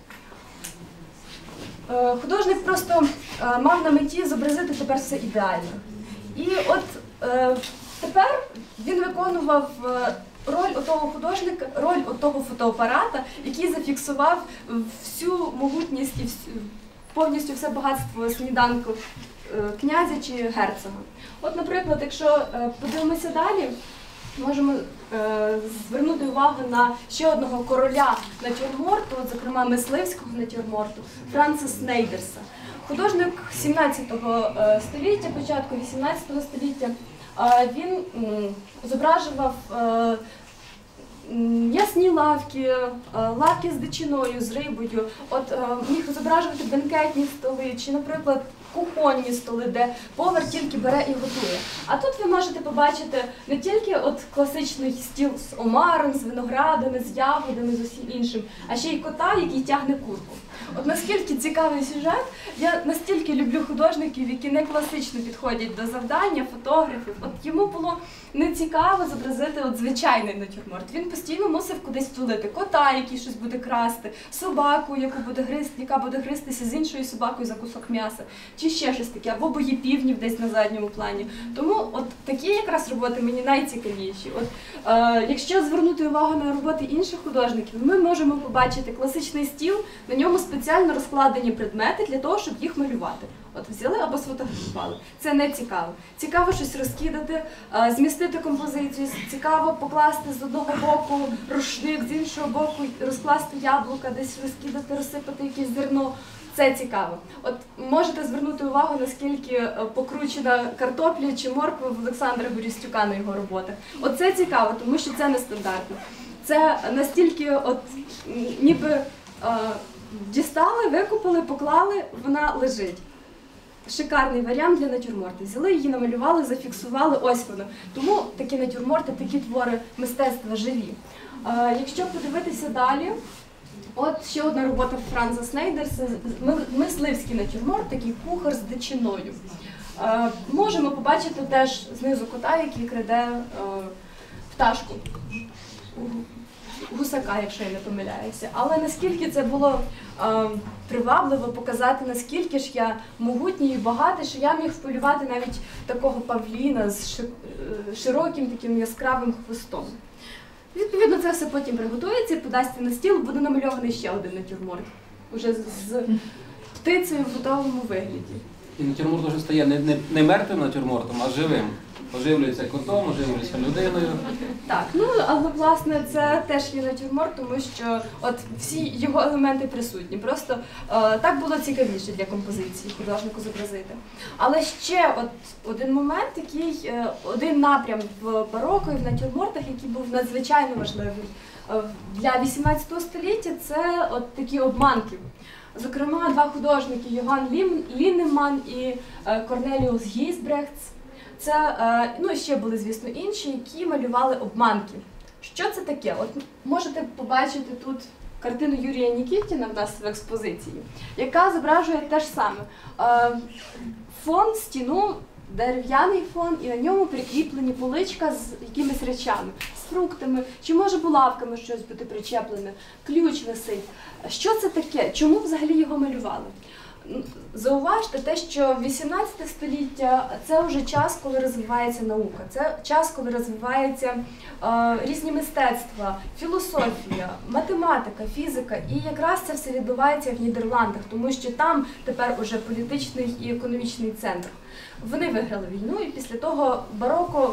Speaker 4: е, художник просто е, мав на меті зобразити тепер все ідеально. І от е, тепер він виконував е, роль отого художника, роль отого фотоапарата, який зафіксував всю могутність і всю, повністю все багатство сніданку е, князя чи герцога. От, наприклад, якщо е, подивимося далі, можемо е, звернути увагу на ще одного короля натюрморту, от, зокрема мисливського натюрморту, Франца Снейдерса. Художник сімнадцятого століття, початку вісімнадцятого століття, він зображував м'ясні лавки, лавки з дичиною, з рибою, от міг зображувати бенкетні столи, чи, наприклад, кухонні столи, де повар тільки бере і готує. А тут ви можете побачити не тільки от класичний стіл з омаром, з виноградами, з ягодами, з усім іншим, а ще й кота, який тягне курку. От наскільки цікавий сюжет, я настільки люблю художників, які не класично підходять до завдання, фотографів. От йому було не цікаво зобразити от звичайний натюрморт. Він постійно мусив кудись втулити кота, який щось буде красти, собаку, яку буде гризти, яка буде гристися з іншою собакою за кусок м'яса, чи чи ще щось таке, або бої півнів десь на задньому плані. Тому от такі якраз роботи мені найцікавіші. От, е, якщо звернути увагу на роботи інших художників, ми можемо побачити класичний стіл, на ньому спеціально розкладені предмети для того, щоб їх малювати. От взяли або сфотографували. Це не цікаво. Цікаво щось розкидати, е, змістити композицію, цікаво покласти з одного боку рушник, з іншого боку розкласти яблука, десь розкидати, розсипати якесь зерно. Це цікаво. От можете звернути увагу, наскільки е, покручена картопля чи морква в Олександра Горістюка на його роботах. От це цікаво, тому що це нестандартно. Це настільки, от м, ніби е, дістали, викопали, поклали, вона лежить. Шикарний варіант для натюрморту. Взяли її, намалювали, зафіксували, ось воно. Тому такі натюрморти, такі твори мистецтва живі. Е, якщо подивитися далі, от ще одна робота Франца Снейдерса, мисливський натюрморт, такий кухар з дичиною. Е, можемо побачити теж знизу кота, який краде е, пташку. Гусака, якщо я не помиляюся. Але наскільки це було е, привабливо показати, наскільки ж я могутній і багатий, що я міг вполювати навіть такого павліна з широким таким яскравим хвостом. Відповідно, це все потім приготується і подасться на стіл, буде намальований ще один натюрморт, уже з, з птицею в готовому вигляді.
Speaker 2: І натюрморт вже стає не, не, не мертвим натюрмортом, а живим. Оживлюється котом, оживлюється людиною.
Speaker 4: Так, ну але власне це теж є натюрморт, тому що от всі його елементи присутні. Просто е, так було цікавіше для композиції художнику зобразити. Але ще от один момент, який е, один напрям в бароко і в натюрмортах, який був надзвичайно важливий е, для вісімнадцятого століття, це от такі обманки. Зокрема, два художники Йоган Ліннеман і е, Корнеліус Гійсбрехтс. Це, е, ну і ще були, звісно, інші, які малювали обманки. Що це таке? От можете побачити тут картину Юрія Нікітіна в нас в експозиції, яка зображує те ж саме. Е, фон, стіну, дерев'яний фон, і на ньому прикріплені поличка з якимись речами, з фруктами, чи може булавками щось бути причеплене, ключ висить. Що це таке? Чому взагалі його малювали? Зауважте те, що вісімнадцяте століття – це вже час, коли розвивається наука, це час, коли розвиваються е, різні мистецтва, філософія, математика, фізика. І якраз це все відбувається в Нідерландах, тому що там тепер уже політичний і економічний центр. Вони виграли війну, і після того бароко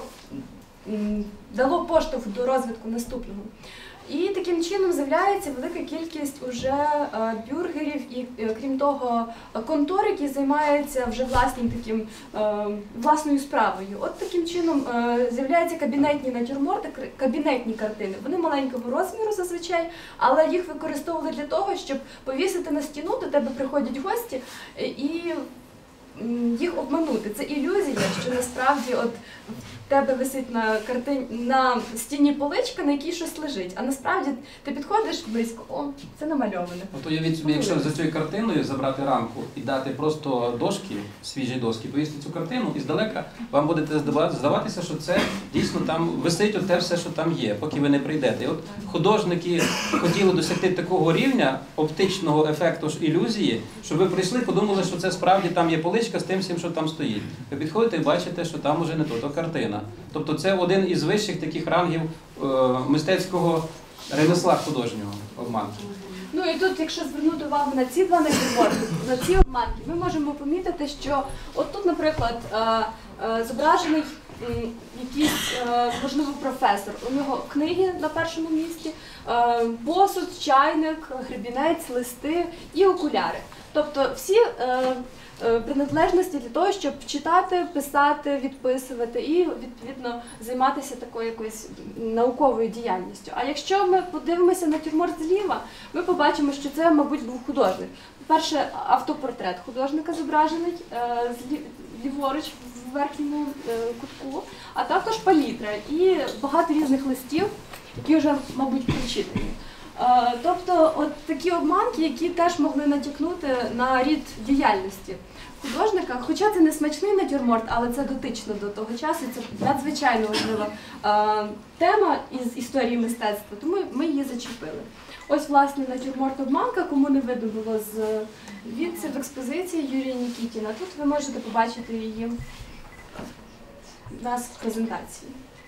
Speaker 4: м, дало поштовх до розвитку наступного. І таким чином з'являється велика кількість уже е, бюргерів і, е, крім того, контор, які займаються вже власним таким, е, власною справою. От таким чином е, з'являються кабінетні натюрморти, кабінетні картини. Вони маленького розміру зазвичай, але їх використовували для того, щоб повісити на стіну, до тебе приходять гості е, і їх обманути. Це ілюзія, що насправді от в тебе висить на картині, на стіні поличка, на якій щось лежить, а насправді ти підходиш близько, о, це намальоване.
Speaker 2: От уявіть собі, якщо за цією картиною забрати рамку і дати просто дошки, свіжі доски, повісти цю картину, і здалека вам буде здаватися, що це дійсно там висить от те все, що там є, поки ви не прийдете. І от художники хотіли досягти такого рівня оптичного ефекту ж ілюзії, щоб ви прийшли, подумали, що це справді там є поличка з тим всім, що там стоїть. Ви підходите і бачите, що там уже не то, то картина. Тобто це один із вищих таких рангів е, мистецького ремесла художнього обманки.
Speaker 4: Ну і тут, якщо звернути увагу на ці два натюрморти, на ці обманки, ми можемо помітити, що от тут, наприклад, е, е, зображений е, якийсь, е, можливо, професор. У нього книги на першому місці, е, посуд, чайник, гребінець, листи і окуляри. Тобто всі е, приналежності для того, щоб читати, писати, відписувати і, відповідно, займатися такою якоюсь науковою діяльністю. А якщо ми подивимося на натюрморт зліва, ми побачимо, що це, мабуть, був художник. По-перше, автопортрет художника зображений ліворуч в верхньому кутку, а також палітра і багато різних листів, які вже, мабуть, прочитані. Тобто от такі обманки, які теж могли натякнути на рід діяльності художника. Хоча це не смачний натюрморт, але це дотично до того часу, це надзвичайно важлива тема із історії мистецтва, тому ми її зачепили. Ось, власне, натюрморт «Обманка», кому не видно було з відси в експозиції Юрія Нікітіна. Тут ви можете побачити її у нас в презентації.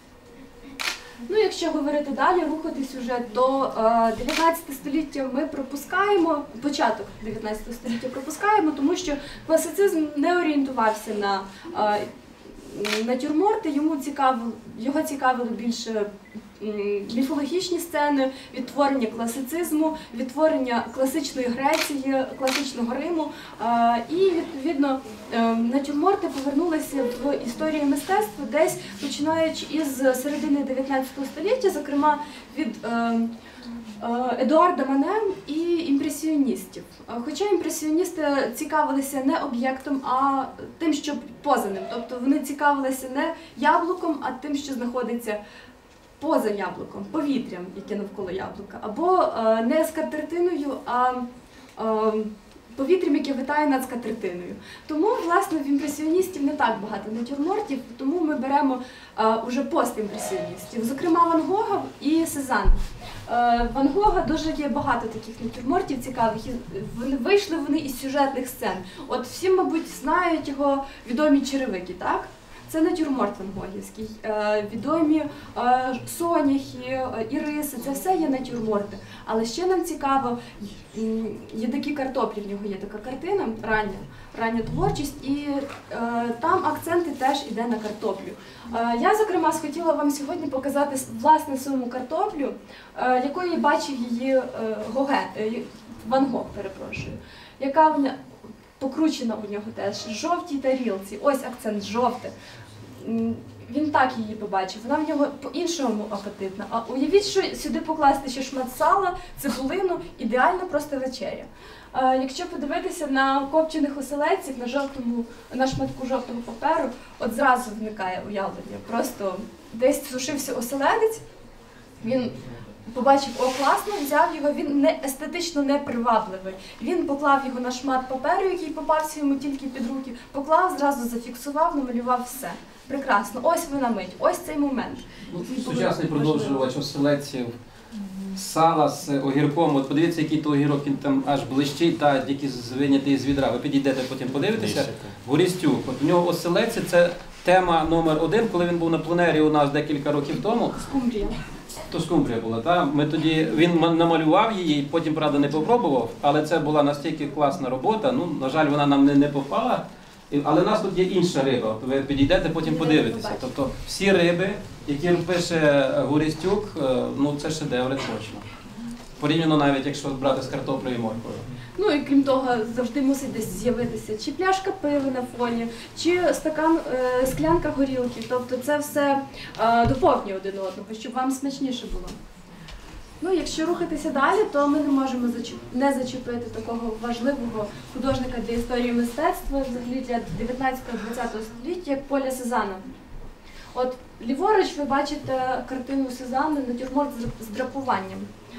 Speaker 4: Ну, якщо говорити далі, рухатись уже до е, дев'ятнадцятого століття ми пропускаємо, початок дев'ятнадцятого століття пропускаємо, тому що класицизм не орієнтувався на е, натюрморти, йому цікаво, його цікавило більше міфологічні сцени, відтворення класицизму, відтворення класичної Греції, класичного Риму. І, відповідно, натюрморти повернулися в історію мистецтва десь починаючи із середини дев'ятнадцятого століття, зокрема від Едуарда Мане і імпресіоністів. Хоча імпресіоністи цікавилися не об'єктом, а тим, що поза ним. Тобто вони цікавилися не яблуком, а тим, що знаходиться поза яблуком, повітрям, яке навколо яблука. Або е, не скатертиною, а е, повітрям, яке витає над скатертиною. Тому, власне, в імпресіоністів не так багато натюрмортів, тому ми беремо е, уже постімпресіоністів, зокрема Ван Гога і Сезанна. Е, Ван Гога дуже є багато таких натюрмортів цікавих, і вони, вийшли вони із сюжетних сцен. От всі, мабуть, знають його відомі черевики, так? Це натюрморт вангогівський. Е, відомі е, соняхи, е, іриси, це все є натюрморти. Але ще нам цікаво, є такі картоплі, в нього є така картина, рання, рання творчість, і е, там акценти теж йде на картоплю. Е, я, зокрема, схотіла вам сьогодні показати власне саму картоплю, е, якою бачив її е, Гоге, е, Ван Гог, перепрошую, яка вона покручена у нього теж, жовтій тарілці, ось акцент жовте. Він так її побачив, вона в нього по-іншому апетитна. А уявіть, що сюди покласти ще шмат сала, цибулину, ідеальна просто вечеря. А якщо подивитися на копчених оселедців, на, жовтому, на шматку жовтого паперу, от зразу виникає уявлення. Просто десь сушився оселедець, він побачив, о, класно, взяв його, він не естетично не привабливий. Він поклав його на шмат паперу, який попався йому тільки під руки, поклав, зразу зафіксував, намалював все. Прекрасно, ось вона мить, ось цей момент.
Speaker 2: Сучасний продовжувач оселедців, сала з огірком. От подивіться, який то огірок, він там аж блищить, та який винятий з відра. Ви підійдете, потім подивитеся. Горістюк. От у нього оселедці – це тема номер один, коли він був на пленері у нас декілька років тому.
Speaker 4: Скумбрія.
Speaker 2: То скумбрія була, так? Ми тоді, він намалював її, потім, правда, не попробував, але це була настільки класна робота, ну, на жаль, вона нам не, не попала. Але в нас тут є інша риба, от ви підійдете, потім подивитеся. Тобто всі риби, які пише Горістюк, ну це шедеври точно. Порівняно навіть, якщо брати з картоплею і морквою.
Speaker 4: Ну і крім того, завжди мусить десь з'явитися чи пляшка пива на фоні, чи стакан, е, склянка горілки. Тобто це все е, доповнює один одного, щоб вам смачніше було. Ну, якщо рухатися далі, то ми не можемо зачіп... не зачепити такого важливого художника для історії мистецтва, взагалі для дев'ятнадцятого-двадцятого століття, як Поля Сезана. От ліворуч ви бачите картину Сезанни «Натюрморт з драпуванням».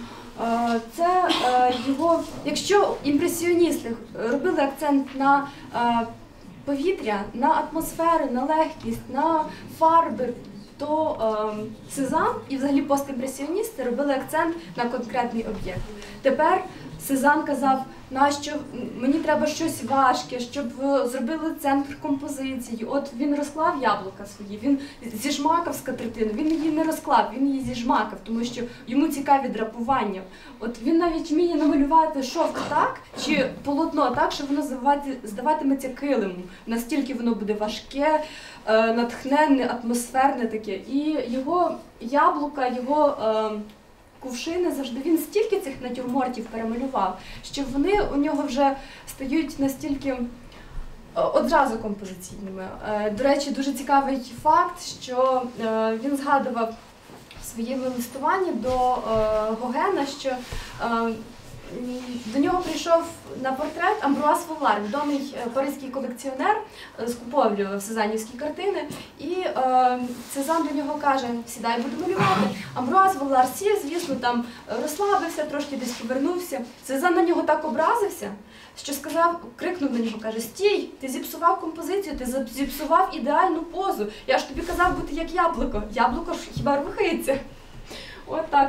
Speaker 4: Це його, якщо імпресіоністи робили акцент на повітря, на атмосфери, на легкість, на фарби, то е, Сезанн і взагалі постімпресіоністи робили акцент на конкретний об'єкт. Тепер Сезанн казав, нащо мені треба щось важке, щоб зробили центр композиції. От він розклав яблука свої, він зіжмакав скатертину, він її не розклав, він її зіжмакав, тому що йому цікаві драпування. От він навіть вміє намалювати шовк так, чи полотно так, що воно здаватиметься килимом. Настільки воно буде важке, натхненне, атмосферне таке. І його яблука, його е, кувшини завжди, він стільки цих натюрмортів перемалював, що вони у нього вже стають настільки одразу композиційними. Е, до речі, дуже цікавий факт, що е, він згадував в своєму листуванні до е, Гогена, що е, до нього прийшов на портрет Амбруаз Воллар, відомий паризький колекціонер, скуповлював сезаннівські картини, і е, Сезанн до нього каже, сідай, буду малювати. Амбруаз Воллар сів, звісно, там розслабився, трошки десь повернувся. Сезанн на нього так образився, що сказав, крикнув на нього, каже, стій, ти зіпсував композицію, ти зіпсував ідеальну позу. Я ж тобі казав бути як яблуко. Яблуко ж хіба рухається? От так.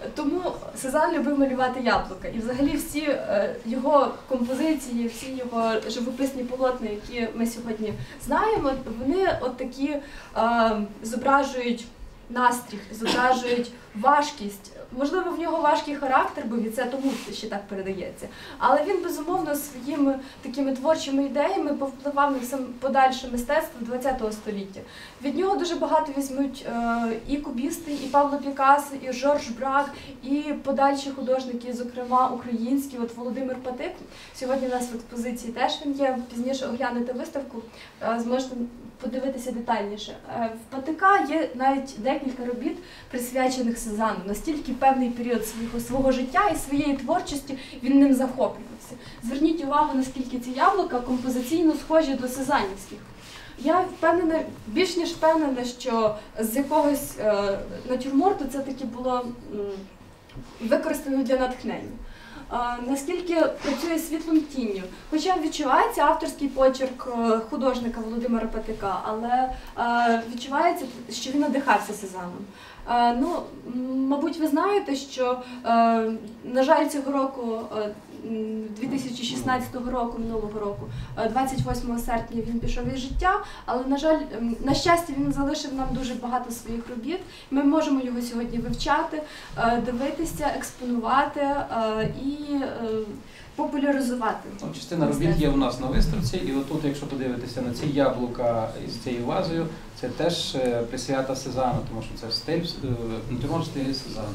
Speaker 4: Тому Сезанн любив малювати яблука. І взагалі всі е, його композиції, всі його живописні полотна, які ми сьогодні знаємо, вони от такі е, зображують настрій, зображують важкість. Можливо, в нього важкий характер, бо від це тому ще так передається. Але він, безумовно, своїми такими творчими ідеями повпливав на все подальше мистецтво ХХ століття. Від нього дуже багато візьмуть е, і кубісти, і Пабло Пікассо, і Жорж Брак, і подальші художники, зокрема українські, от Володимир Патик. Сьогодні у нас в експозиції теж він є, пізніше оглянете виставку, е, зможете подивитися детальніше. Е, в Патика є навіть декілька робіт, присвячених Сезанну. Настільки певний період свого, свого життя і своєї творчості він ним захоплювався. Зверніть увагу, наскільки ці яблука композиційно схожі до сезаннівських. Я впевнена, більш ніж впевнена, що з якогось е, натюрморту це таки було м, використано для натхнення. Е, наскільки працює світлом тінню. Хоча відчувається авторський почерк е, художника Володимира Патика, але е, відчувається, що він надихався Сезанном. Е, ну, мабуть, ви знаєте, що, е, на жаль, цього року, е, дві тисячі шістнадцятого року, минулого року, е, двадцять восьмого серпня він пішов із життя, але, на жаль, е, на щастя, він залишив нам дуже багато своїх робіт. Ми можемо його сьогодні вивчати, е, дивитися, експонувати е, і е, популяризувати.
Speaker 2: Ну, частина робіт є у нас на виставці, і отут, якщо подивитися на ці яблука із цією вазою, це теж е, присвята Сезанну, тому що це стиль, е, натюрморт в стилі Сезанна.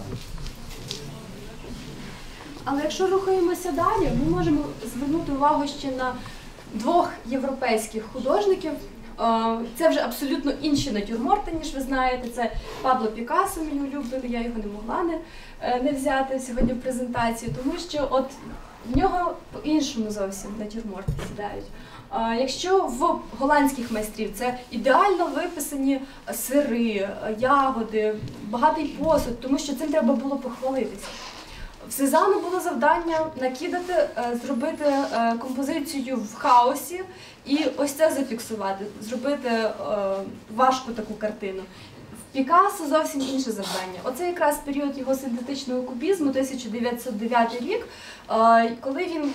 Speaker 4: Але якщо рухаємося далі, ми можемо звернути увагу ще на двох європейських художників. Е, Це вже абсолютно інші натюрморти, ніж ви знаєте. Це Пабло Пікассо, мій улюблений, я його не могла не, е, не взяти сьогодні в презентацію, тому що от в нього по-іншому зовсім натюрморти сідають. Е, Якщо в голландських майстрів це ідеально виписані сири, ягоди, багатий посуд, тому що цим треба було похвалитися. В Сезанну було завдання накидати, е, зробити е, композицію в хаосі і ось це зафіксувати, зробити е, важку таку картину. В Пікассо зовсім інше завдання. Оце якраз період його синтетичного кубізму, тисяча дев'ятсот дев'ятий рік, е, коли він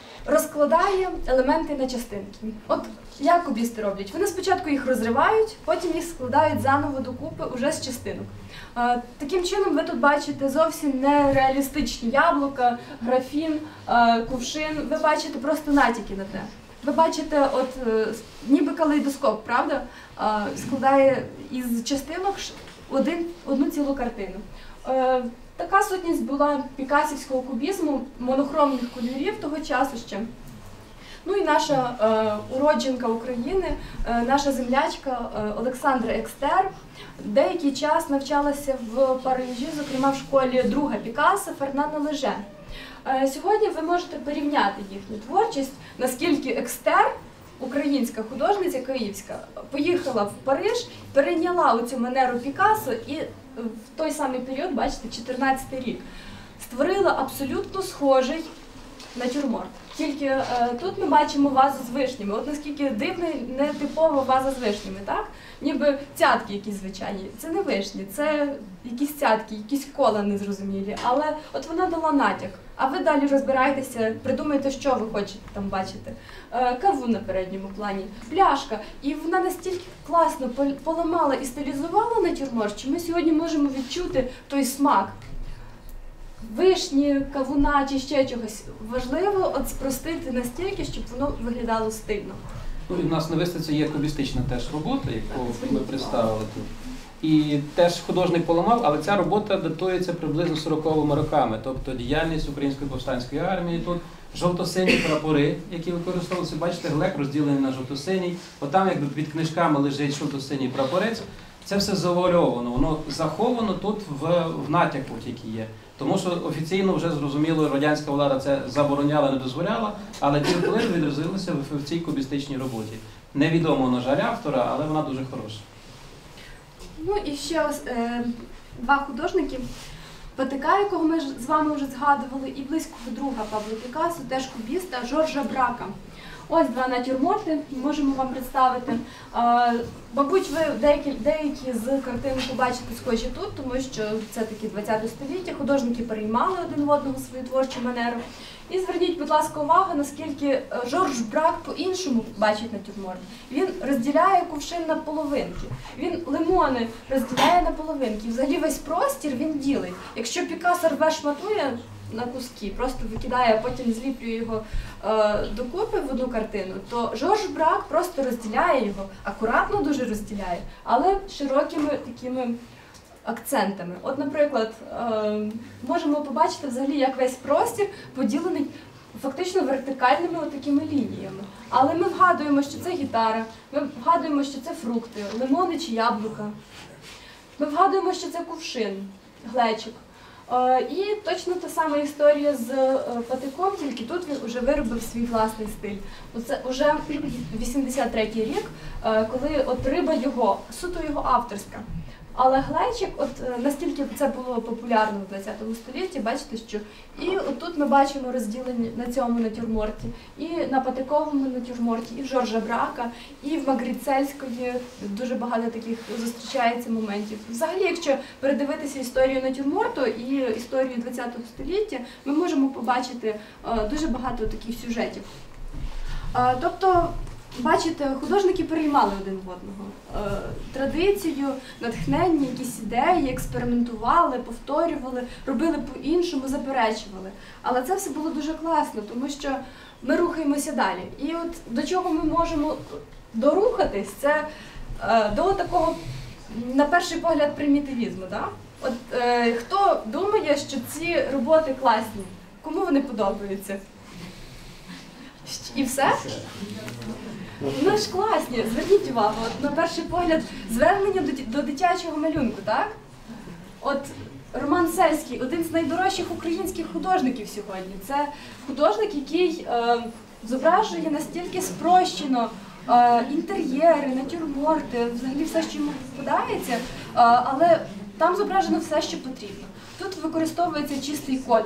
Speaker 4: розкладає елементи на частинки. От як кубісти роблять? Вони спочатку їх розривають, потім їх складають заново докупи уже з частинок. Е, Таким чином ви тут бачите зовсім нереалістичні яблука, графін, е, кувшин. Ви бачите просто натяки на те. Ви бачите, от е, ніби калейдоскоп, правда? Е, Складає із частинок ш- один, одну цілу картину. Е, Така сутність була пікасівського кубізму, монохромних кольорів того часу ще. Ну і наша е, уродженка України, е, наша землячка е, Олександра Екстер, деякий час навчалася в Парижі, зокрема в школі друга Пікассо Фернана Леже. Е, сьогодні ви можете порівняти їхню творчість, наскільки Екстер, українська художниця київська, поїхала в Париж, перейняла оцю манеру Пікассо і в той самий період, бачите, чотирнадцятий рік, створила абсолютно схожий натюрморт. Тільки е, тут ми бачимо вазу з вишнями. От наскільки дивна, нетипова ваза з вишнями, так? Ніби цятки якісь звичайні. Це не вишні, це якісь цятки, якісь кола незрозумілі. Але от вона дала натяк. А ви далі розбирайтеся, придумайте, що ви хочете там бачити. Е, кавун на передньому плані, пляшка. І вона настільки класно поламала і стилізувала натюрморт, що ми сьогодні можемо відчути той смак. Вишні, кавуна чи ще чогось. Важливо от спростити настільки, щоб воно виглядало стильно.
Speaker 2: Ну, і в нас на виставці є кубістична теж робота, яку ми представили тут. І теж художник поламав, але ця робота датується приблизно сороковими роками. Тобто діяльність Української повстанської армії тут, жовто-сині прапори, які використовуються. Бачите, глек розділений на жовто-синій. Отам, якби під книжками лежить жовто-синій прапорець. Це все завуальовано, воно заховано тут в, в натяку тільки є. Тому що офіційно вже зрозуміло, радянська влада це забороняла, не дозволяла, але ті впливи відразилися в, в цій кубістичній роботі. Невідомо, на жаль, автора, але вона дуже хороша.
Speaker 4: Ну і ще ось е, два художники. Патика, якого ми ж з вами вже згадували, і близького друга Пабло Пікассо, теж кубіста, Жоржа Брака. Ось два натюрморти, можемо вам представити. Е, Мабуть, ви деякі, деякі з картин побачите схожі тут, тому що це таки двадцяте століття, художники переймали один в одного свою творчу манеру. І зверніть, будь ласка, увагу, наскільки Жорж Брак по-іншому бачить натюрморт. Він розділяє кувшин на половинки, він лимони розділяє на половинки. Взагалі весь простір він ділить. Якщо Пікассо рве шматує на куски, просто викидає, а потім зліплює його е, докупи в одну картину, то Жорж Брак просто розділяє його, акуратно дуже розділяє, але широкими такими акцентами. От, наприклад, е, можемо побачити взагалі, як весь простір поділений фактично вертикальними такими лініями. Але ми вгадуємо, що це гітара, ми вгадуємо, що це фрукти, лимони чи яблука. Ми вгадуємо, що це кувшин, глечик. Е, І точно та сама історія з е, патиком, тільки тут він вже виробив свій власний стиль. Оце вже вісімдесят третій рік, е, коли от риба його, суто його авторська. Але глечик, от е, настільки це було популярно в двадцятому столітті, бачите, що і отут ми бачимо розділення на цьому натюрморті, і на патиковому натюрморті, і в Жоржа Брака, і в Магріцельської дуже багато таких зустрічається моментів. Взагалі, якщо передивитися історію натюрморту і історію двадцятого століття, ми можемо побачити е, дуже багато таких сюжетів. Е, тобто, бачите, художники переймали один в одного е, традицію, натхнення, якісь ідеї, експериментували, повторювали, робили по-іншому, заперечували. Але це все було дуже класно, тому що ми рухаємося далі. І от до чого ми можемо дорухатись, це е, до такого, на перший погляд, примітивізму. Да? От е, хто думає, що ці роботи класні? Кому вони подобаються? І все? Ну ж класні, зверніть увагу, от на перший погляд звернення до, до дитячого малюнку, так? От Роман Сельський, один з найдорожчих українських художників сьогодні. Це художник, який е, зображує настільки спрощено е, інтер'єри, натюрморти, взагалі все, що йому попадається, е, але там зображено все, що потрібно. Тут використовується чистий колір.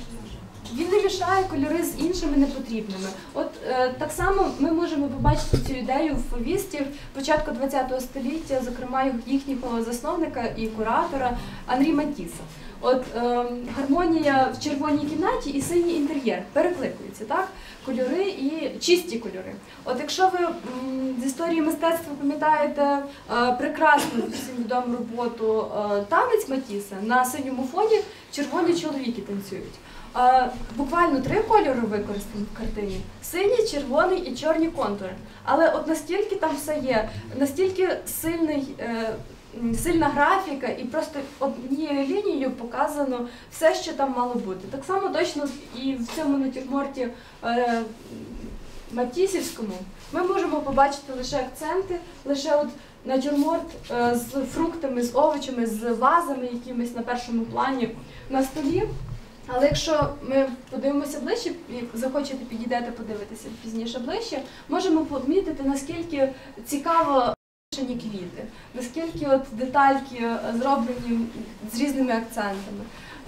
Speaker 4: Він не мішає кольори з іншими непотрібними. От е, так само ми можемо побачити цю ідею в фовістів початку двадцятого століття, зокрема їхнього засновника і куратора Анрі Матіса. От е, гармонія в червоній кімнаті і синій інтер'єр перекликуються, так? Кольори і чисті кольори. От якщо ви м, з історії мистецтва пам'ятаєте е, прекрасну всім відому роботу е, «Танець» Матіса, на синьому фоні червоні чоловіки танцюють. А, буквально три кольори використані в картині: синій, червоний і чорні контури. Але от настільки там все є, настільки сильний, е, сильна графіка, і просто однією лінією показано все, що там мало бути. Так само точно і в цьому натюрморті е, Матісівському ми можемо побачити лише акценти, лише от натюрморт е, з фруктами, з овочами, з вазами якимись на першому плані на столі. Але якщо ми подивимося ближче, і захочете підійдете подивитися пізніше ближче, можемо помітити, наскільки цікаво вирішені квіти, наскільки от детальки зроблені з різними акцентами.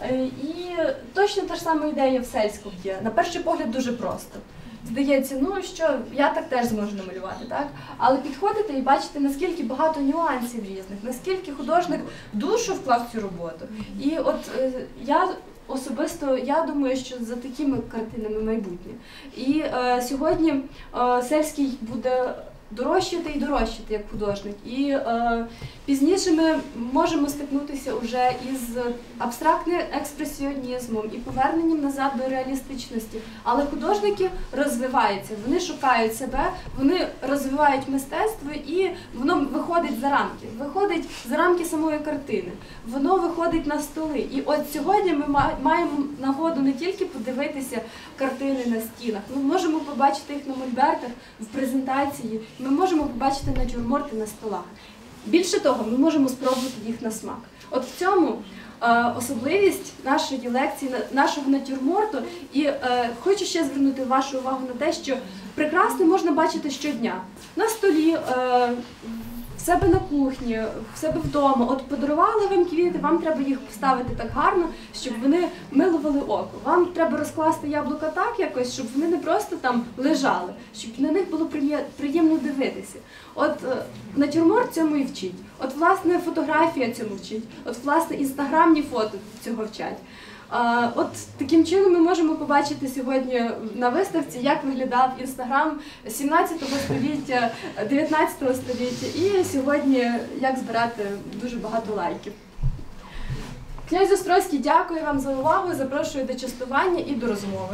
Speaker 4: І точно та ж сама ідея в Сельському є. На перший погляд дуже просто. Здається, ну що, я так теж зможу намалювати, так? Але підходите і бачите, наскільки багато нюансів різних, наскільки художник душу вклав в цю роботу. І от е, я особисто, я думаю, що за такими картинами майбутнє. І е, сьогодні е, Сельський буде дорожчати і дорожчати як художник. І е, пізніше ми можемо стикнутися вже із абстрактним експресіонізмом і поверненням назад до реалістичності. Але художники розвиваються, вони шукають себе, вони розвивають мистецтво, і воно виходить за рамки, виходить за рамки самої картини, воно виходить на столи. І от сьогодні ми маємо нагоду не тільки подивитися картини на стінах, ми можемо побачити їх на мольбертах, в презентації, ми можемо побачити натюрморти на столах. Більше того, ми можемо спробувати їх на смак. От в цьому е, особливість нашої лекції, нашого натюрморту. І е, хочу ще звернути вашу увагу на те, що прекрасне можна бачити щодня. На столі, е, в себе на кухні, в себе вдома. От подарували вам квіти, вам треба їх поставити так гарно, щоб вони милували око. Вам треба розкласти яблука так якось, щоб вони не просто там лежали, щоб на них було приє- приємно дивитися. От е, натюрморт цьому і вчить. От, власне, фотографія цьому вчить. От, власне, інстаграмні фото цього вчать. А, От таким чином ми можемо побачити сьогодні на виставці, як виглядав інстаграм сімнадцятого століття, дев'ятнадцятого століття і сьогодні як збирати дуже багато лайків. Князь Острозький, дякую вам за увагу, запрошую до частування і до розмови.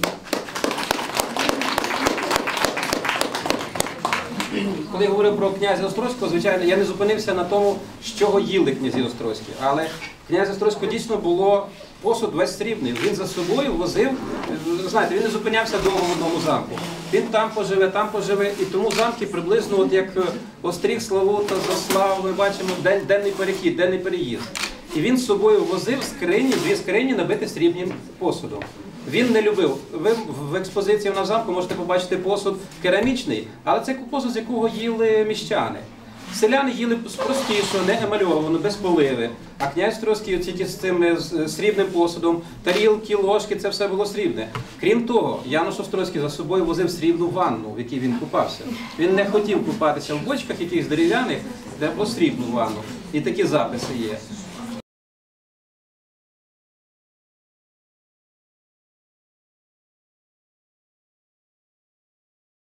Speaker 2: Коли я говорив про князя Острозького, звичайно, я не зупинився на тому, з чого їли князі Острозькі. Але князя Острозького дійсно було посуд весь срібний. Він за собою возив, знаєте, він не зупинявся довго в одному замку. Він там поживе, там поживе, і тому замки приблизно, от як Остріг, Славута, Заслав, ми бачимо ден, денний перехід, денний переїзд. І він з собою возив скрині, дві скрині набиті срібним посудом. Він не любив. Ви в експозиції на замку можете побачити посуд керамічний, але це посуд, з якого їли міщани. Селяни їли простіше, не емальовано, без поливи. А князь Острозький тільки з цим з срібним посудом, тарілки, ложки, це все було срібне. Крім того, Януш Острозький за собою возив срібну ванну, в якій він купався. Він не хотів купатися в бочках якихось дерев'яних, де було срібну ванну. І такі записи є.